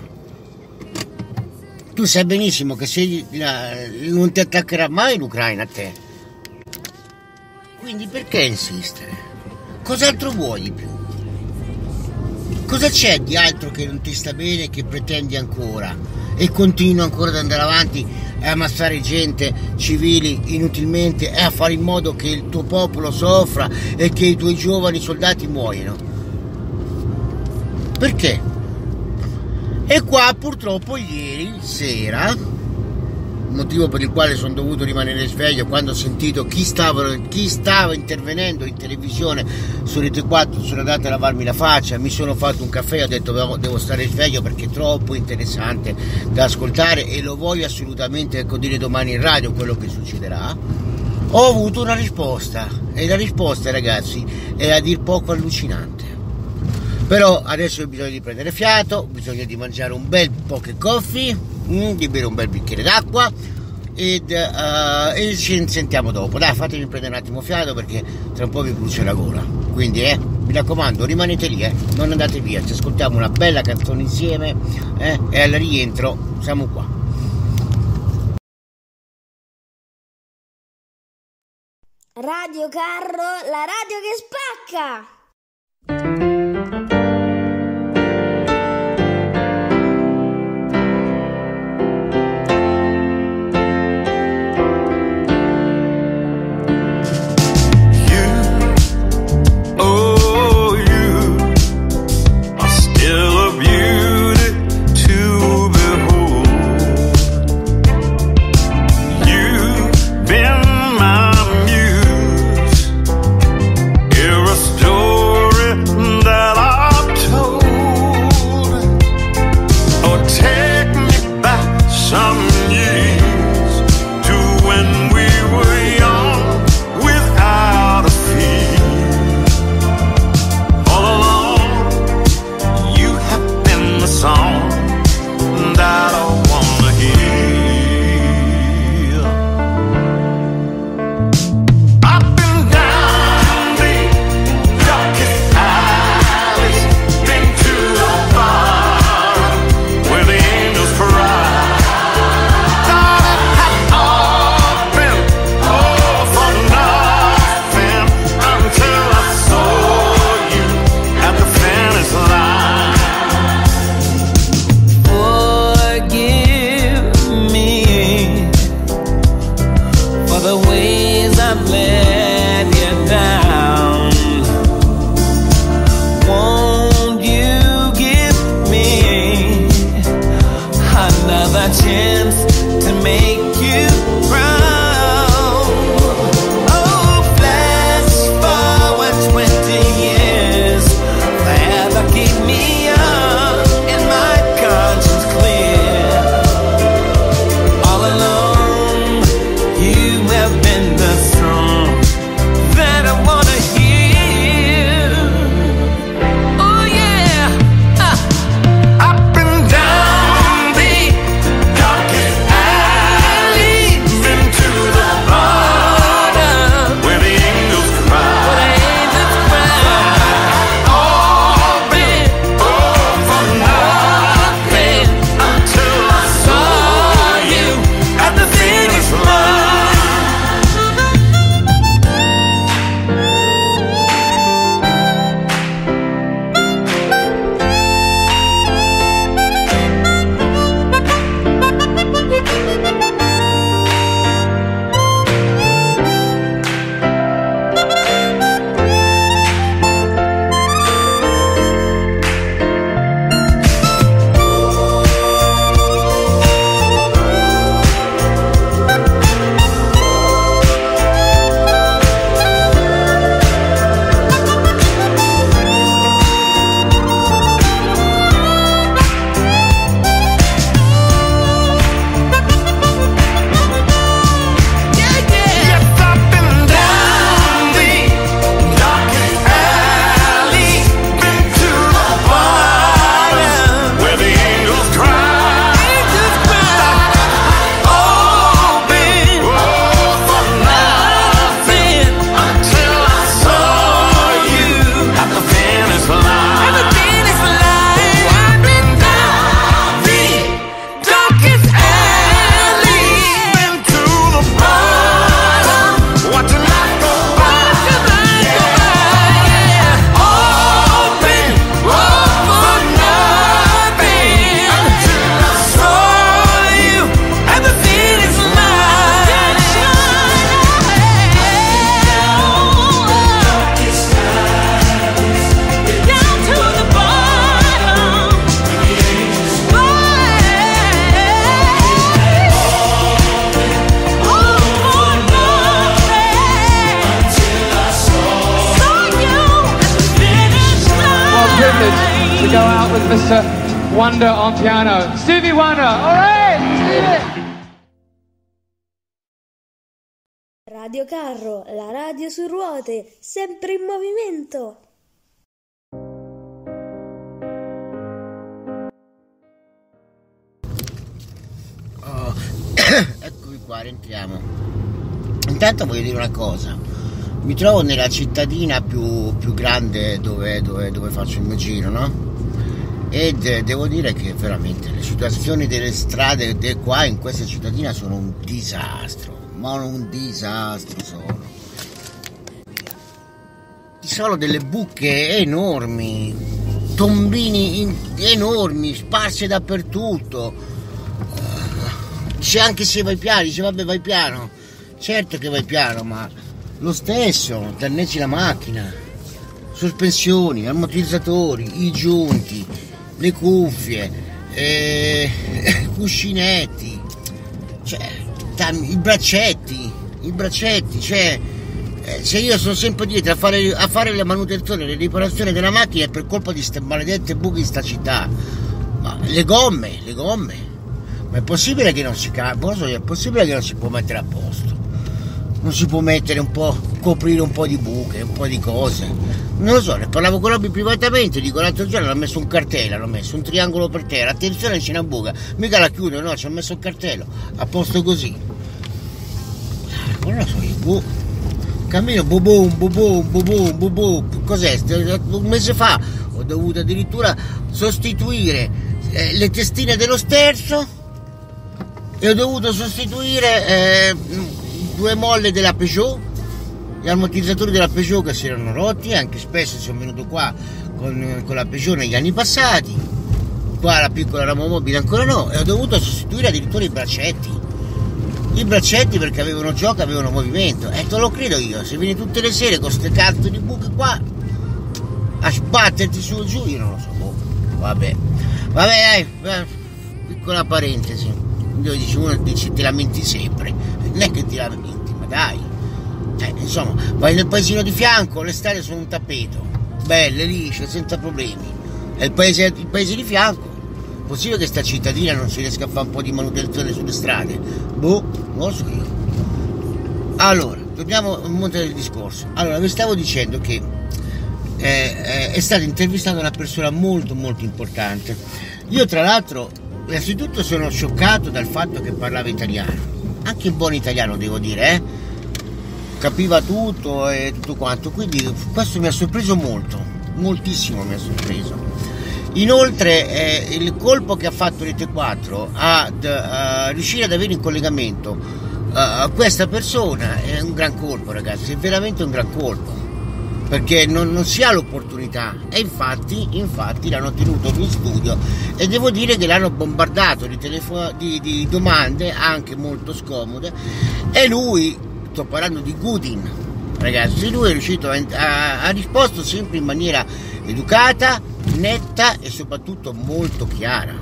Tu sai benissimo che se la, non ti attaccherà mai l'Ucraina a te. Quindi perché insistere? Cos'altro vuoi di più? Cosa c'è di altro che non ti sta bene e che pretendi ancora? E continua ancora ad andare avanti a ammazzare gente, civili, inutilmente, e a fare in modo che il tuo popolo soffra e che i tuoi giovani soldati muoiano? Perché? E qua purtroppo ieri sera, motivo per il quale sono dovuto rimanere sveglio quando ho sentito chi stava, chi stava intervenendo in televisione su Rete quattro, sono andato a lavarmi la faccia, mi sono fatto un caffè e ho detto devo stare sveglio perché è troppo interessante da ascoltare e lo voglio assolutamente ecco, dire domani in radio quello che succederà. Ho avuto una risposta e la risposta ragazzi è a dir poco allucinante. Però adesso ho bisogno di prendere fiato, ho bisogno di mangiare un bel poke coffee, mm, di bere un bel bicchiere d'acqua ed, uh, e ci sentiamo dopo. Dai, fatemi prendere un attimo fiato perché tra un po' vi brucia la gola. Quindi eh, mi raccomando, rimanete lì, eh, non andate via, ci ascoltiamo una bella canzone insieme eh, e al rientro siamo qua. Radio Carro, la radio che spacca! My muse, you're a story mister Wonder on piano. Stevie Wonder, all right, Stevie! Radio Carro, la radio su ruote, sempre in movimento. Oh, eccomi qua, rientriamo. Intanto voglio dire una cosa. Mi trovo nella cittadina più, più grande dove, dove, dove faccio il mio giro, no? Ed devo dire che veramente le situazioni delle strade de qua in questa cittadina sono un disastro. Ma un disastro sono. Ci sono delle buche enormi, tombini in, enormi, sparse dappertutto. C'è anche se vai piano, dice vabbè vai piano. Certo che vai piano, ma lo stesso, danneggi la macchina. Sospensioni, ammortizzatori, i giunti, le cuffie, eh, cuscinetti, cioè i braccetti, i braccetti, cioè eh, se io sono sempre dietro a fare, a fare la manutenzione, le riparazioni della macchina è per colpa di ste maledette buche in sta città. Ma le gomme, le gomme, ma è possibile che non si cambia? È possibile che non si può mettere a posto? Non si può mettere un po', coprire un po' di buche, un po' di cose? Non lo so, ne parlavo con Robby privatamente, dico l'altro giorno hanno messo un cartello, hanno messo un triangolo per terra, attenzione c'è una buca, mica la chiudo, no, ci hanno messo un cartello, a posto così. Non lo so, io, boh, cammino, boh, boh, boh, boh, boh, boh, boh, cos'è? Un mese fa ho dovuto addirittura sostituire eh, le testine dello sterzo e ho dovuto sostituire eh, due molle della Peugeot, gli ammortizzatori della Peugeot che si erano rotti, anche spesso sono venuto qua con, con la Peugeot negli anni passati, qua la piccola ramo mobile ancora no, e ho dovuto sostituire addirittura i braccetti. I braccetti perché avevano gioco, avevano movimento, e te lo credo io, se vieni tutte le sere con ste cazzo di buche qua a sbatterti su e giù, io non lo so, boh. vabbè, vabbè dai, piccola parentesi, io dici, uno dice ti lamenti sempre, non è che ti lamenti, ma dai, eh, insomma, vai nel paesino di fianco, le strade sono un tappeto, belle, lisce, senza problemi, è il paese, il paese di fianco. Possibile che sta cittadina non si riesca a fare un po' di manutenzione sulle strade? Boh, non lo so io. Allora, torniamo a monte del discorso. Allora, vi stavo dicendo che eh, eh, è stata intervistata una persona molto molto importante. Io tra l'altro, innanzitutto sono scioccato dal fatto che parlava italiano, anche in buon italiano devo dire, eh? Capiva tutto e tutto quanto, quindi questo mi ha sorpreso molto, moltissimo mi ha sorpreso. Inoltre eh, il colpo che ha fatto Rete quattro ad uh, riuscire ad avere in collegamento uh, questa persona è un gran colpo, ragazzi, è veramente un gran colpo, perché non, non si ha l'opportunità, e infatti, infatti l'hanno tenuto in studio e devo dire che l'hanno bombardato di, telefo- di, di domande anche molto scomode, e lui, sto parlando di Goodin, ragazzi, lui è riuscito a, a, a risposto sempre in maniera educata, netta e soprattutto molto chiara,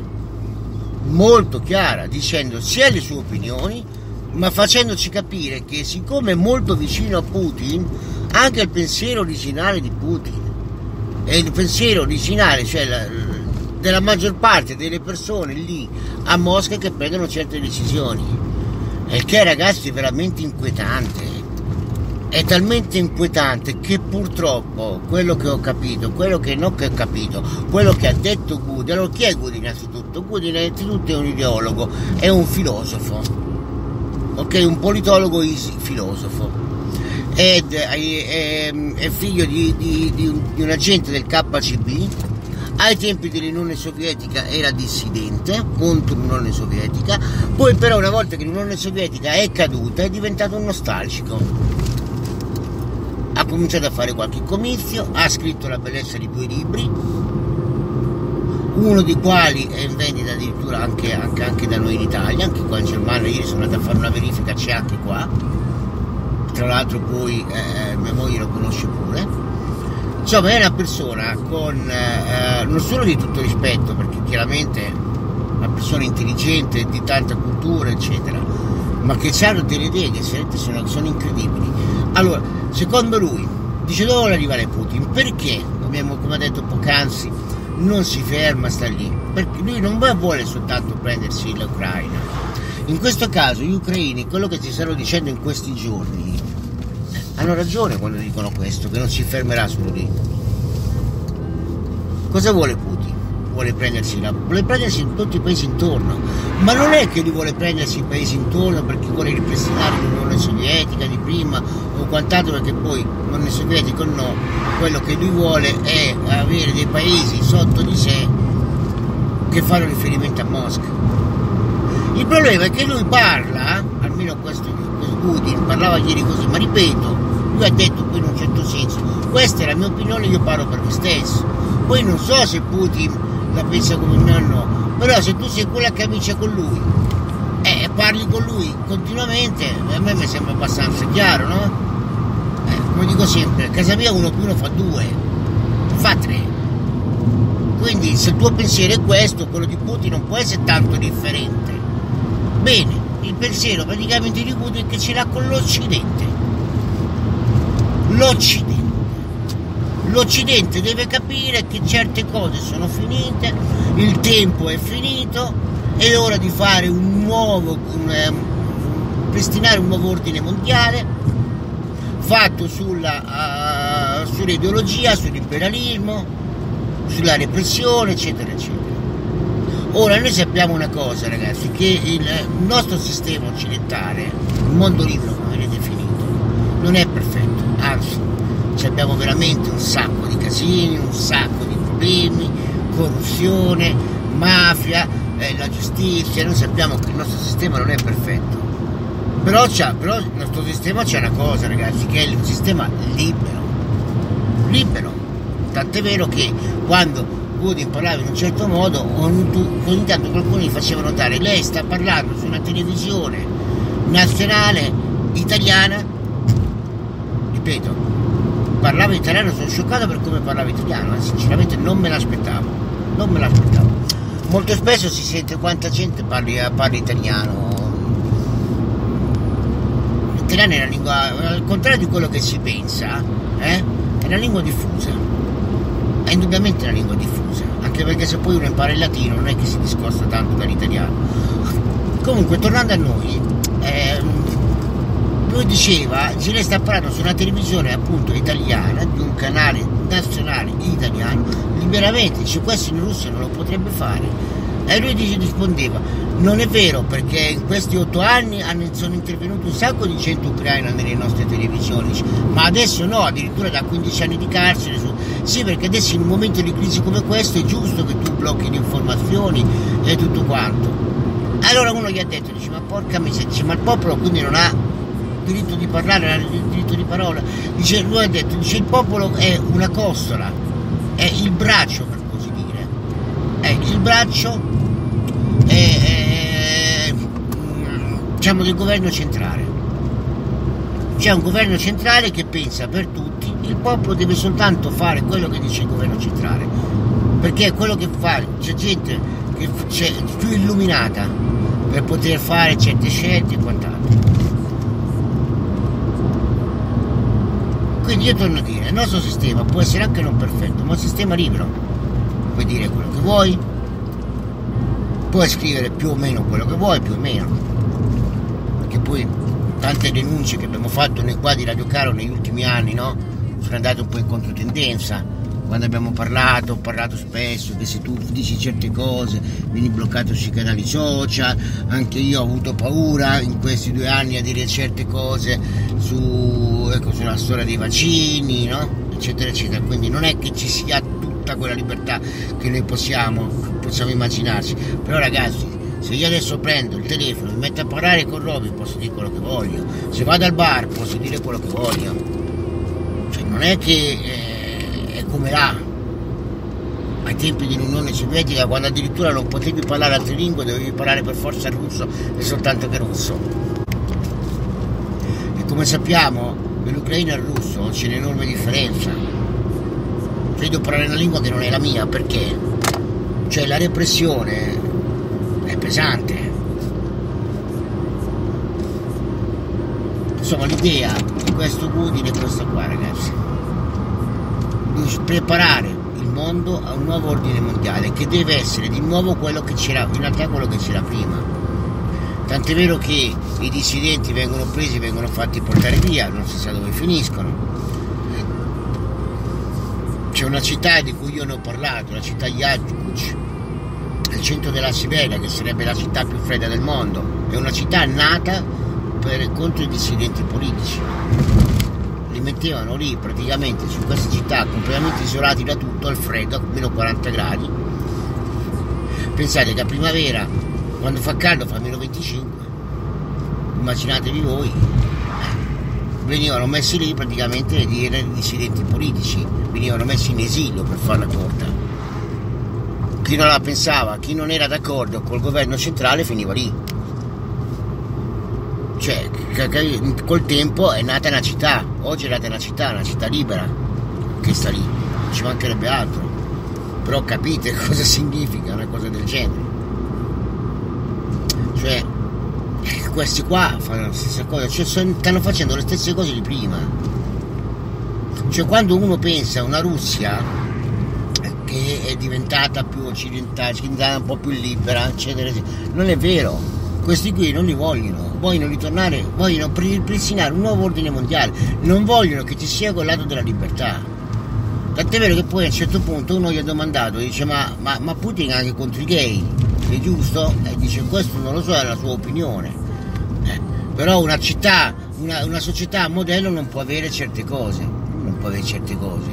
molto chiara, dicendo sia le sue opinioni, ma facendoci capire che siccome è molto vicino a Putin, anche il pensiero originale di Putin è il pensiero originale, cioè la, della maggior parte delle persone lì a Mosca che prendono certe decisioni, e che, ragazzi, è veramente inquietante. È talmente inquietante che purtroppo quello che ho capito, quello che non che ho capito, quello che ha detto Goodin, allora chi è Goodin innanzitutto? Goodin innanzitutto è un ideologo, è un filosofo, ok, un politologo easy, filosofo, ed è, è, è figlio di, di, di, un, di un agente del K G B, ai tempi dell'Unione Sovietica era dissidente contro l'Unione Sovietica, poi però una volta che l'Unione Sovietica è caduta è diventato un nostalgico. Ha cominciato a fare qualche comizio, ha scritto La bellezza di due libri, uno dei quali è in vendita addirittura anche, anche, anche da noi in Italia, anche qua in Germania. Ieri sono andato a fare una verifica, c'è anche qua, tra l'altro poi eh, mia moglie lo conosce pure. Insomma, è una persona con eh, non solo di tutto rispetto, perché chiaramente è una persona intelligente, di tanta cultura eccetera, ma che hanno delle idee che sono, sono incredibili. Allora, secondo lui, dice dove vuole arrivare Putin? Perché, come ha detto poc'anzi, non si ferma, sta lì, perché lui non vuole soltanto prendersi l'Ucraina. In questo caso gli ucraini, quello che ci stanno dicendo in questi giorni, hanno ragione quando dicono questo, che non si fermerà solo lì. Cosa vuole Putin? Vuole prendersi la, vuole prendersi tutti i paesi intorno, ma non è che lui vuole prendersi i paesi intorno perché vuole ripristinare l'Unione Sovietica di prima o quant'altro, perché poi l'Unione Sovietica no, quello che lui vuole è avere dei paesi sotto di sé che fanno riferimento a Mosca. Il problema è che lui parla, almeno questo, questo Putin parlava ieri così, ma ripeto, lui ha detto poi in un certo senso, questa è la mia opinione, io parlo per me stesso. Poi non so se Putin la pensa come me o no, però se tu sei quella che amica con lui e eh, parli con lui continuamente, a me mi sembra abbastanza chiaro, no? Eh, come dico sempre, a casa mia uno più uno fa due, fa tre. Quindi se il tuo pensiero è questo, quello di Putin non può essere tanto differente. Bene, il pensiero praticamente di Putin è che ce l'ha con l'Occidente. L'Occidente. L'Occidente deve capire che certe cose sono finite, il tempo è finito, è ora di fare un nuovo, un, um, destinare un nuovo ordine mondiale fatto sulla, uh, sull'ideologia, sull'imperialismo, sulla repressione, eccetera, eccetera. Ora noi sappiamo una cosa, ragazzi, che il nostro sistema occidentale, il mondo libero come viene definito, non è perfetto, anzi abbiamo veramente un sacco di casini, un sacco di problemi, corruzione, mafia, eh, la giustizia. Noi sappiamo che il nostro sistema non è perfetto, però, c'ha, però il nostro sistema c'è una cosa, ragazzi, che è un sistema libero, libero, tant'è vero che quando Putin parlava in un certo modo ogni, ogni tanto qualcuno gli faceva notare, lei sta parlando su una televisione nazionale italiana, ripeto, parlava italiano, sono scioccato per come parlava italiano, eh? Sinceramente non me l'aspettavo, non me l'aspettavo. Molto spesso si sente quanta gente parli, parla italiano. L'italiano è una lingua, al contrario di quello che si pensa, eh? È una lingua diffusa, è indubbiamente una lingua diffusa, anche perché se poi uno impara il latino non è che si discosta tanto dall'italiano. Comunque, tornando a noi, eh, lui diceva, ce ne sta parlando su una televisione appunto italiana, di un canale nazionale italiano, liberamente, dice questo in Russia non lo potrebbe fare. E lui dice, rispondeva, non è vero, perché in questi otto anni sono intervenuti un sacco di gente ucraina nelle nostre televisioni, dice, ma adesso no, addirittura da quindici anni di carcere. Sì, perché adesso in un momento di crisi come questo è giusto che tu blocchi le informazioni e tutto quanto. Allora uno gli ha detto, dice, ma porca miseria, dice, ma il popolo quindi non ha diritto di parlare, il diritto di parola. Dice, lui ha detto, dice, il popolo è una costola, è il braccio, per così dire, è il braccio è, è, diciamo del governo centrale. C'è un governo centrale che pensa per tutti, il popolo deve soltanto fare quello che dice il governo centrale, perché è quello che fa, c'è gente che c'è più illuminata per poter fare certe scelte e quant'altro. Quindi io torno a dire, il nostro sistema può essere anche non perfetto, ma è un sistema libero. Puoi dire quello che vuoi, puoi scrivere più o meno quello che vuoi, più o meno. Perché poi tante denunce che abbiamo fatto noi qua di Radio Caro negli ultimi anni, no? Sono andate un po' in controtendenza. Quando abbiamo parlato, ho parlato spesso che se tu dici certe cose vieni bloccato sui canali social, anche io ho avuto paura in questi due anni a dire certe cose su, ecco, sulla storia dei vaccini, no? Eccetera, eccetera. Quindi non è che ci sia tutta quella libertà che noi possiamo, possiamo immaginarci. Però ragazzi, se io adesso prendo il telefono, mi metto a parlare con Robby, posso dire quello che voglio. Se vado al bar, posso dire quello che voglio. Cioè non è che... Eh, come là ai tempi dell'Unione Sovietica, quando addirittura non potevi parlare altre lingue, dovevi parlare per forza russo e soltanto che russo. E come sappiamo, nell'ucraino e il russo c'è un'enorme differenza. Cioè devo parlare una lingua che non è la mia, perché? Cioè la repressione è pesante. Insomma, l'idea di questo Putin è questa qua, ragazzi: preparare il mondo mondo a un nuovo ordine mondiale che deve essere di nuovo quello che c'era, in realtà quello che c'era prima. Tant'è vero che i dissidenti vengono presi, vengono fatti portare via, non si sa dove finiscono. C'è una città di cui io ne ho parlato, la città Yakutsk, al centro della Siberia, che sarebbe la città più fredda del mondo. È una città nata per, contro i dissidenti politici. Li mettevano lì praticamente su questa città completamente isolati da tutto, al freddo, a meno quaranta gradi. Pensate che a primavera, quando fa caldo, fa meno venticinque. Immaginatevi voi. Venivano messi lì praticamente i dissidenti politici, venivano messi in esilio, per farla corta. Chi non la pensava, chi non era d'accordo col governo centrale finiva lì. Cioè, col tempo è nata una città, oggi è nata una città, una città libera, che sta lì, non ci mancherebbe altro. Però capite cosa significa una cosa del genere? Cioè, questi qua fanno la stessa cosa, cioè stanno facendo le stesse cose di prima. Cioè, quando uno pensa a una Russia che è diventata più occidentale, un po' più libera, eccetera, eccetera, non è vero. Questi qui non li vogliono, vogliono ritornare, vogliono ripristinare un nuovo ordine mondiale, non vogliono che ci sia quel lato della libertà. Tant'è vero che poi a un certo punto uno gli ha domandato, dice ma, ma, ma Putin è anche contro i gay, è giusto? E dice questo non lo so, è la sua opinione. Eh, però una città, una, una società a modello non può avere certe cose, non può avere certe cose.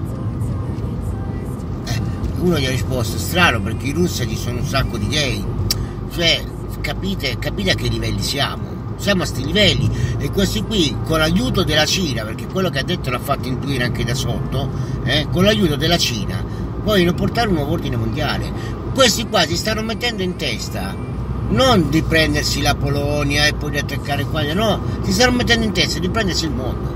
Eh, uno gli ha risposto, strano perché in Russia ci sono un sacco di gay, cioè capite, capite a che livelli siamo? Siamo a sti livelli, e questi qui con l'aiuto della Cina, perché quello che ha detto l'ha fatto intuire anche da sotto, eh, con l'aiuto della Cina vogliono portare un nuovo ordine mondiale. Questi qua si stanno mettendo in testa non di prendersi la Polonia e poi di attaccare qua, no, si stanno mettendo in testa di prendersi il mondo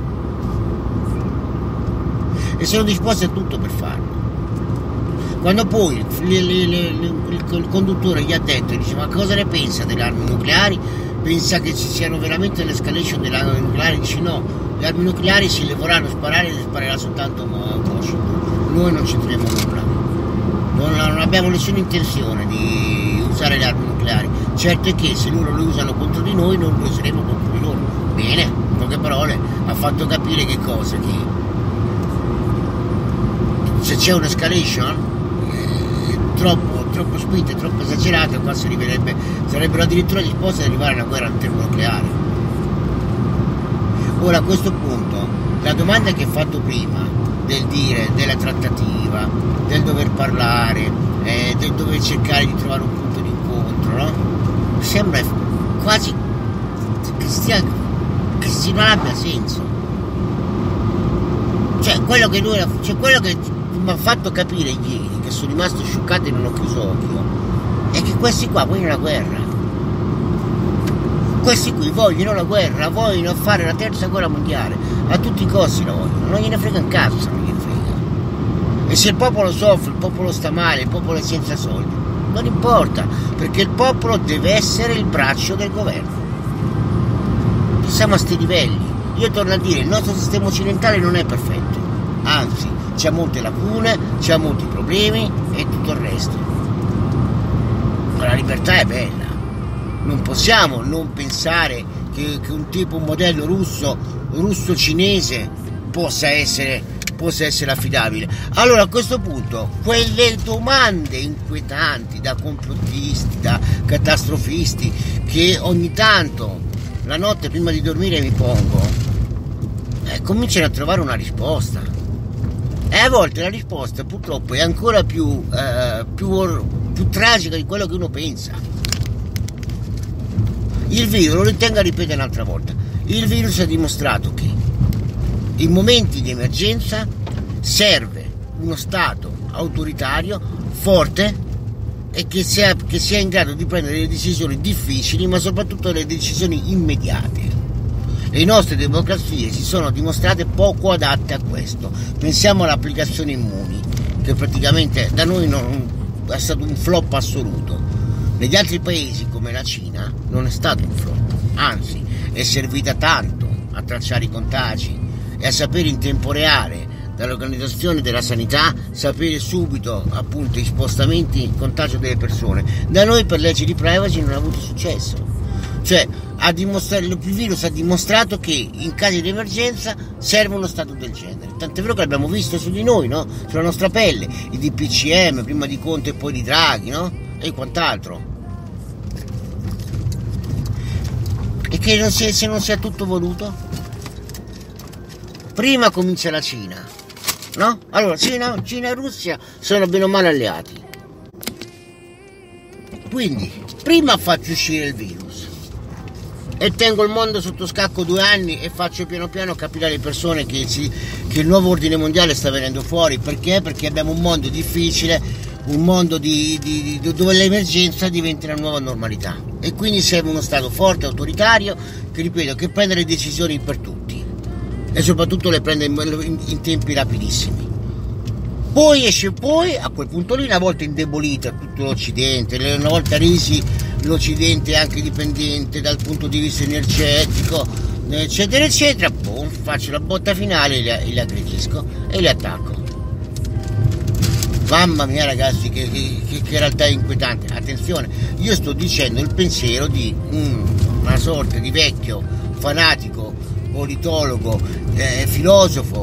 e sono disposti a tutto per farlo. Quando poi le, le, le, le, il conduttore gli ha detto, dice ma cosa ne pensa delle armi nucleari? Pensa che ci siano veramente l'escalation delle armi nucleari? Dice no, le armi nucleari si le vorranno sparare e le sparerà soltanto Washington, noi non c'entriamo nulla, non, non abbiamo nessuna intenzione di usare le armi nucleari. Certo è che se loro le usano contro di noi, non le useremo contro di loro. Bene, in poche parole ha fatto capire che cosa, che se c'è un'escalation troppo, troppo spinta e troppo esagerata, qua si arriverebbe, sarebbero addirittura disposti ad arrivare a una guerra termonucleare. Ora a questo punto la domanda che ho fatto prima del dire, della trattativa, del dover parlare, eh, del dover cercare di trovare un punto di incontro, no? Sembra quasi che stia, che si non abbia senso. Cioè quello che lui, cioè quello che mi ha fatto capire ieri, che sono rimasto scioccato e non ho chiuso occhio, è che questi qua vogliono la guerra. Questi qui vogliono la guerra, vogliono fare la terza guerra mondiale, a tutti i costi la vogliono, non gliene frega un cazzo, non gliene frega. E se il popolo soffre, il popolo sta male, il popolo è senza soldi, non importa, perché il popolo deve essere il braccio del governo. Siamo a sti livelli. Io torno a dire, il nostro sistema occidentale non è perfetto, anzi c'ha molte lacune, c'ha molti problemi e tutto il resto. Ma la libertà è bella. Non possiamo non pensare che, che un tipo, un modello russo, russo-cinese possa essere, possa essere affidabile. Allora a questo punto quelle domande inquietanti da complottisti, da catastrofisti, che ogni tanto la notte prima di dormire mi pongo, eh, cominciano a trovare una risposta. E a volte la risposta purtroppo è ancora più, eh, più, più tragica di quello che uno pensa. Il virus, lo ritengo a ripetere un'altra volta, il virus ha dimostrato che in momenti di emergenza serve uno Stato autoritario, forte e che sia, che sia in grado di prendere delle decisioni difficili, ma soprattutto delle decisioni immediate. Le nostre democrazie si sono dimostrate poco adatte a questo. Pensiamo all'applicazione Immuni, che praticamente da noi non, è stato un flop assoluto. Negli altri paesi come la Cina non è stato un flop, anzi è servita tanto a tracciare i contagi e a sapere in tempo reale dall'organizzazione della sanità sapere subito appunto i spostamenti, il contagio delle persone. Da noi per legge di privacy non ha avuto successo, cioè a dimostrare, il virus ha dimostrato che in casi di emergenza serve uno stato del genere, tant'è vero che l'abbiamo visto su di noi, no? Sulla nostra pelle, i D P C M prima di Conte e poi di Draghi, no? E quant'altro. E che non sia, se non sia tutto voluto, prima comincia la Cina, no? Allora Cina, Cina e Russia sono bene o male alleati, quindi prima faccio uscire il virus e tengo il mondo sotto scacco due anni e faccio piano piano capire alle persone che, si, che il nuovo ordine mondiale sta venendo fuori. Perché? Perché abbiamo un mondo difficile, un mondo di, di, di, dove l'emergenza diventa la nuova normalità e quindi serve uno Stato forte, autoritario, che ripeto, che prende le decisioni per tutti e soprattutto le prende in, in, in tempi rapidissimi. Poi esce, poi a quel punto lì, una volta indebolita tutto l'Occidente, una volta resi l'Occidente anche dipendente dal punto di vista energetico, eccetera eccetera, boom, faccio la botta finale e li, e li aggredisco e li attacco. Mamma mia ragazzi, che, che, che realtà inquietante. Attenzione, io sto dicendo il pensiero di mm, una sorta di vecchio fanatico, politologo, eh, filosofo.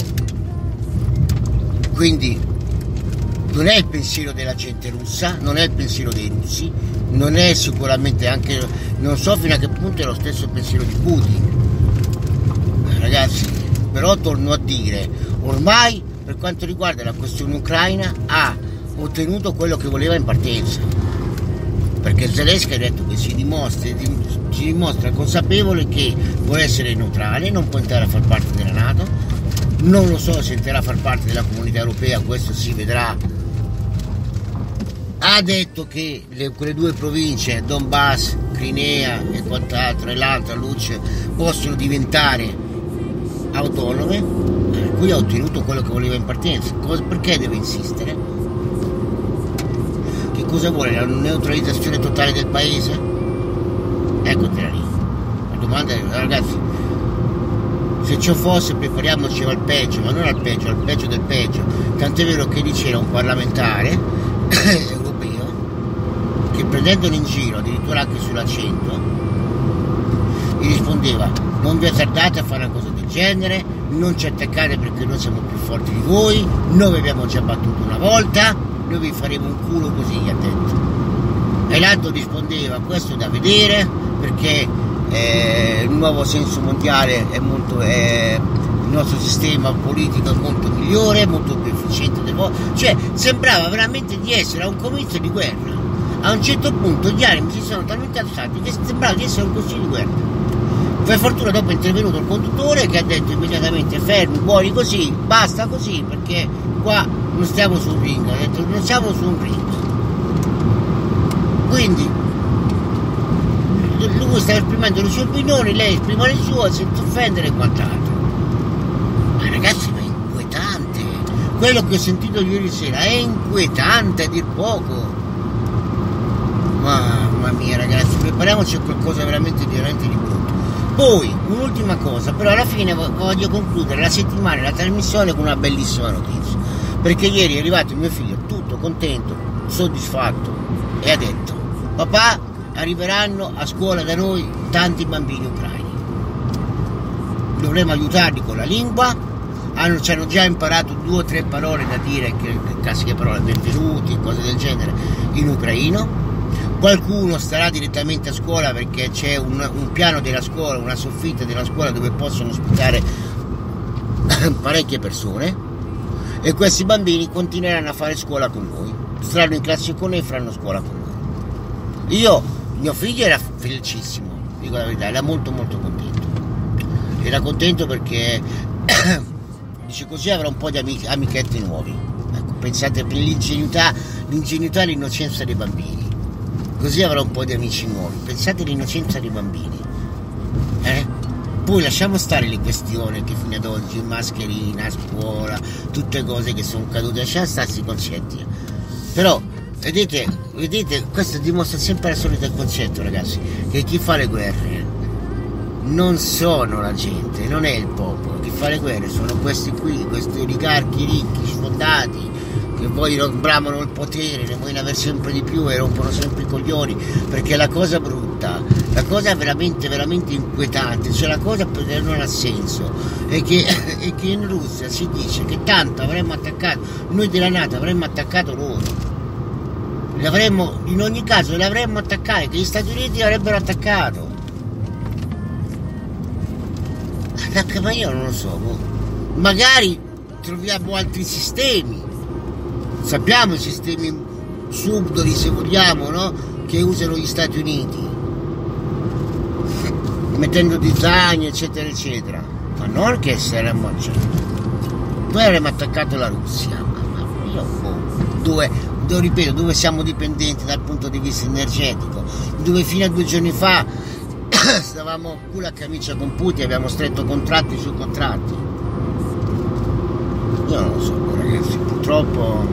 Quindi non è il pensiero della gente russa, non è il pensiero dei russi, non è sicuramente anche, non so fino a che punto è lo stesso pensiero di Putin. Eh, ragazzi, però torno a dire, ormai per quanto riguarda la questione ucraina ha ottenuto quello che voleva in partenza, perché Zelensky ha detto che si dimostra, si dimostra consapevole che vuole essere neutrale, non può entrare a far parte della NATO, non lo so se entrerà a far parte della comunità europea, questo si vedrà. Ha detto che le, quelle due province, Donbass, Crimea e quant'altro, e l'altra Luce, possono diventare autonome. Qui ha ottenuto quello che voleva in partenza. Cosa, perché deve insistere? Che cosa vuole? La neutralizzazione totale del paese? Eccotela lì. La domanda è, ragazzi, se ciò fosse prepariamoci al peggio, ma non al peggio, al peggio del peggio. Tant'è vero che lì c'era un parlamentare europeo che, prendendolo in giro addirittura anche sull'accento, gli rispondeva: non vi azzardate a fare una cosa del genere, non ci attaccate perché noi siamo più forti di voi, noi vi abbiamo già battuto una volta, noi vi faremo un culo così, ha detto. E l'altro rispondeva: questo è da vedere perché eh, il nuovo senso mondiale è molto, eh, il nostro sistema politico è molto migliore, molto più efficiente del vostro. Cioè sembrava veramente di essere a un comizio di guerra. A un certo punto gli animi si sono talmente alzati che sembrava di essere un consiglio di guerra. Per fortuna dopo è intervenuto il conduttore che ha detto immediatamente: fermi, buoni così, basta così, perché qua non stiamo su un ring. Ha detto: non siamo su un ring. Quindi lui sta esprimendo le sue opinioni, lei esprime le sue senza offendere e quant'altro. Ma ragazzi, ma è inquietante. Quello che ho sentito ieri sera è inquietante a dir poco. Mamma mia ragazzi, prepariamoci a qualcosa veramente, veramente di brutto. Poi, un'ultima cosa, però alla fine voglio concludere la settimana e la trasmissione con una bellissima notizia, perché ieri è arrivato mio figlio tutto contento, soddisfatto, e ha detto: papà, arriveranno a scuola da noi tanti bambini ucraini, dovremo aiutarli con la lingua, hanno, ci hanno già imparato due o tre parole da dire, che classiche parole, benvenuti, cose del genere, in ucraino. Qualcuno starà direttamente a scuola perché c'è un, un piano della scuola, una soffitta della scuola dove possono ospitare parecchie persone, e questi bambini continueranno a fare scuola con noi, staranno in classe con noi e faranno scuola con noi. Io, mio figlio era felicissimo, dico la verità, era molto molto contento, era contento perché dice così avrà un po' di amiche, amichetti nuovi. Ecco, pensate, per l'ingenuità, l'ingenuità e l'innocenza dei bambini. Così avrà un po' di amici nuovi. Pensate all'innocenza dei bambini, eh? Poi lasciamo stare le questioni che fino ad oggi, mascherina, a scuola, tutte cose che sono cadute, lasciamo stare questi concetti. Però vedete, vedete, questo dimostra sempre il solito concetto, ragazzi, che chi fa le guerre non sono la gente, non è il popolo che fa le guerre, sono questi qui, questi oligarchi ricchi, sfondati, che vogliono, bramano il potere, ne vogliono avere sempre di più e rompono sempre i coglioni, perché la cosa brutta, la cosa veramente veramente inquietante, cioè la cosa che non ha senso è che, è che in Russia si dice che tanto avremmo attaccato, noi della NATO avremmo attaccato loro, li avremmo, in ogni caso li avremmo attaccati, che gli Stati Uniti avrebbero attaccato. Ma io non lo so, magari troviamo altri sistemi, sappiamo i sistemi subdoli, se vogliamo, no? Che usano gli Stati Uniti, mettendo design eccetera eccetera, ma non che saremmo, cioè, noi avremmo attaccato la Russia, ma io boh, dove, dove ripeto, dove siamo dipendenti dal punto di vista energetico, dove fino a due giorni fa stavamo culo a camicia con Putin, abbiamo stretto contratti su contratti. Io non lo so, ragazzi, purtroppo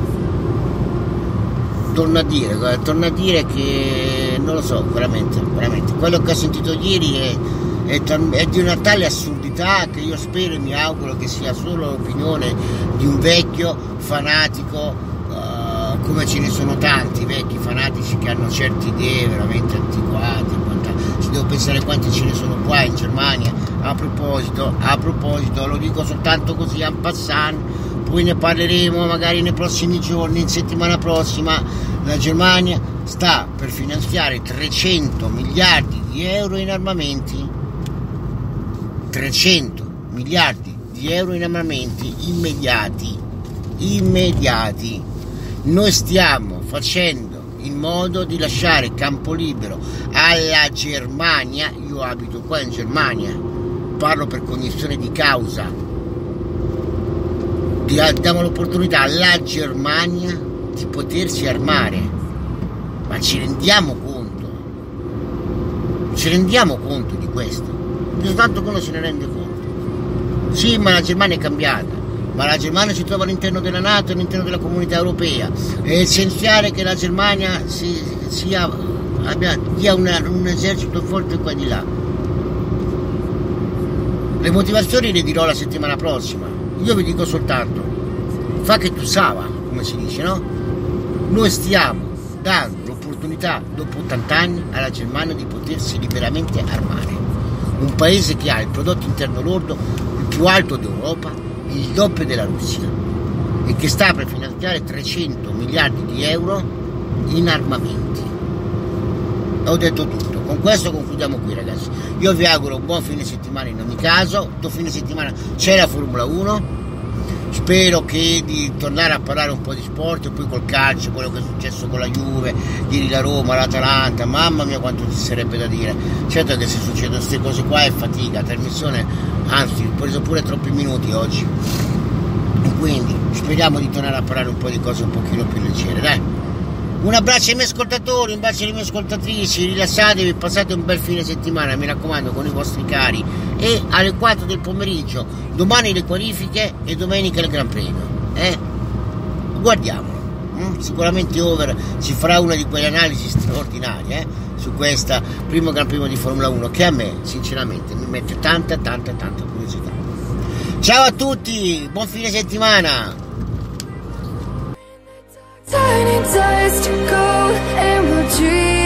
torno a dire, guarda, torno a dire che non lo so, veramente, veramente. Quello che ho sentito ieri è, è, è di una tale assurdità che io spero e mi auguro che sia solo l'opinione di un vecchio fanatico, uh, come ce ne sono tanti vecchi fanatici che hanno certe idee veramente antiquate. Ci devo pensare quanti ce ne sono qua in Germania. A proposito, a proposito, lo dico soltanto così en passant, poi ne parleremo magari nei prossimi giorni, in settimana prossima. La Germania sta per finanziare trecento miliardi di euro in armamenti, trecento miliardi di euro in armamenti immediati, immediati. Noi stiamo facendo in modo di lasciare campo libero alla Germania, io abito qua in Germania, parlo per cognizione di causa, diamo l'opportunità alla Germania di potersi armare, ma ci rendiamo conto, ci rendiamo conto di questo, soltanto che uno se ne rende conto. Sì, ma la Germania è cambiata, ma la Germania si trova all'interno della NATO e all'interno della comunità europea. È essenziale che la Germania si, sia, abbia, dia una, un esercito forte qua di là. Le motivazioni le dirò la settimana prossima. Io vi dico soltanto, fa che tu sava, come si dice, no? Noi stiamo dando l'opportunità dopo ottanta anni alla Germania di potersi liberamente armare. Un paese che ha il prodotto interno lordo il più alto d'Europa, il doppio della Russia, e che sta per finanziare trecento miliardi di euro in armamenti. Ho detto tutto, con questo concludiamo qui, ragazzi. Io vi auguro un buon fine settimana in ogni caso. Questo fine settimana c'è la Formula uno, spero che di tornare a parlare un po' di sport, e poi col calcio, quello che è successo con la Juve, ieri la Roma, l'Atalanta, mamma mia quanto ci sarebbe da dire. Certo che se succedono queste cose qua è fatica, trasmissione, anzi ho preso pure troppi minuti oggi, e quindi speriamo di tornare a parlare un po' di cose un pochino più leggere, dai. Un abbraccio ai miei ascoltatori, un bacio alle mie ascoltatrici, rilassatevi, passate un bel fine settimana, mi raccomando, con i vostri cari. E alle quattro del pomeriggio, domani le qualifiche e domenica il Gran Premio. Eh? Guardiamo. Mm? Sicuramente Over ci farà una di quelle analisi straordinarie eh? su questa primo Gran Premio di Formula uno, che a me, sinceramente, mi mette tanta, tanta, tanta curiosità. Ciao a tutti, buon fine settimana! Turning dust to gold and we'll dream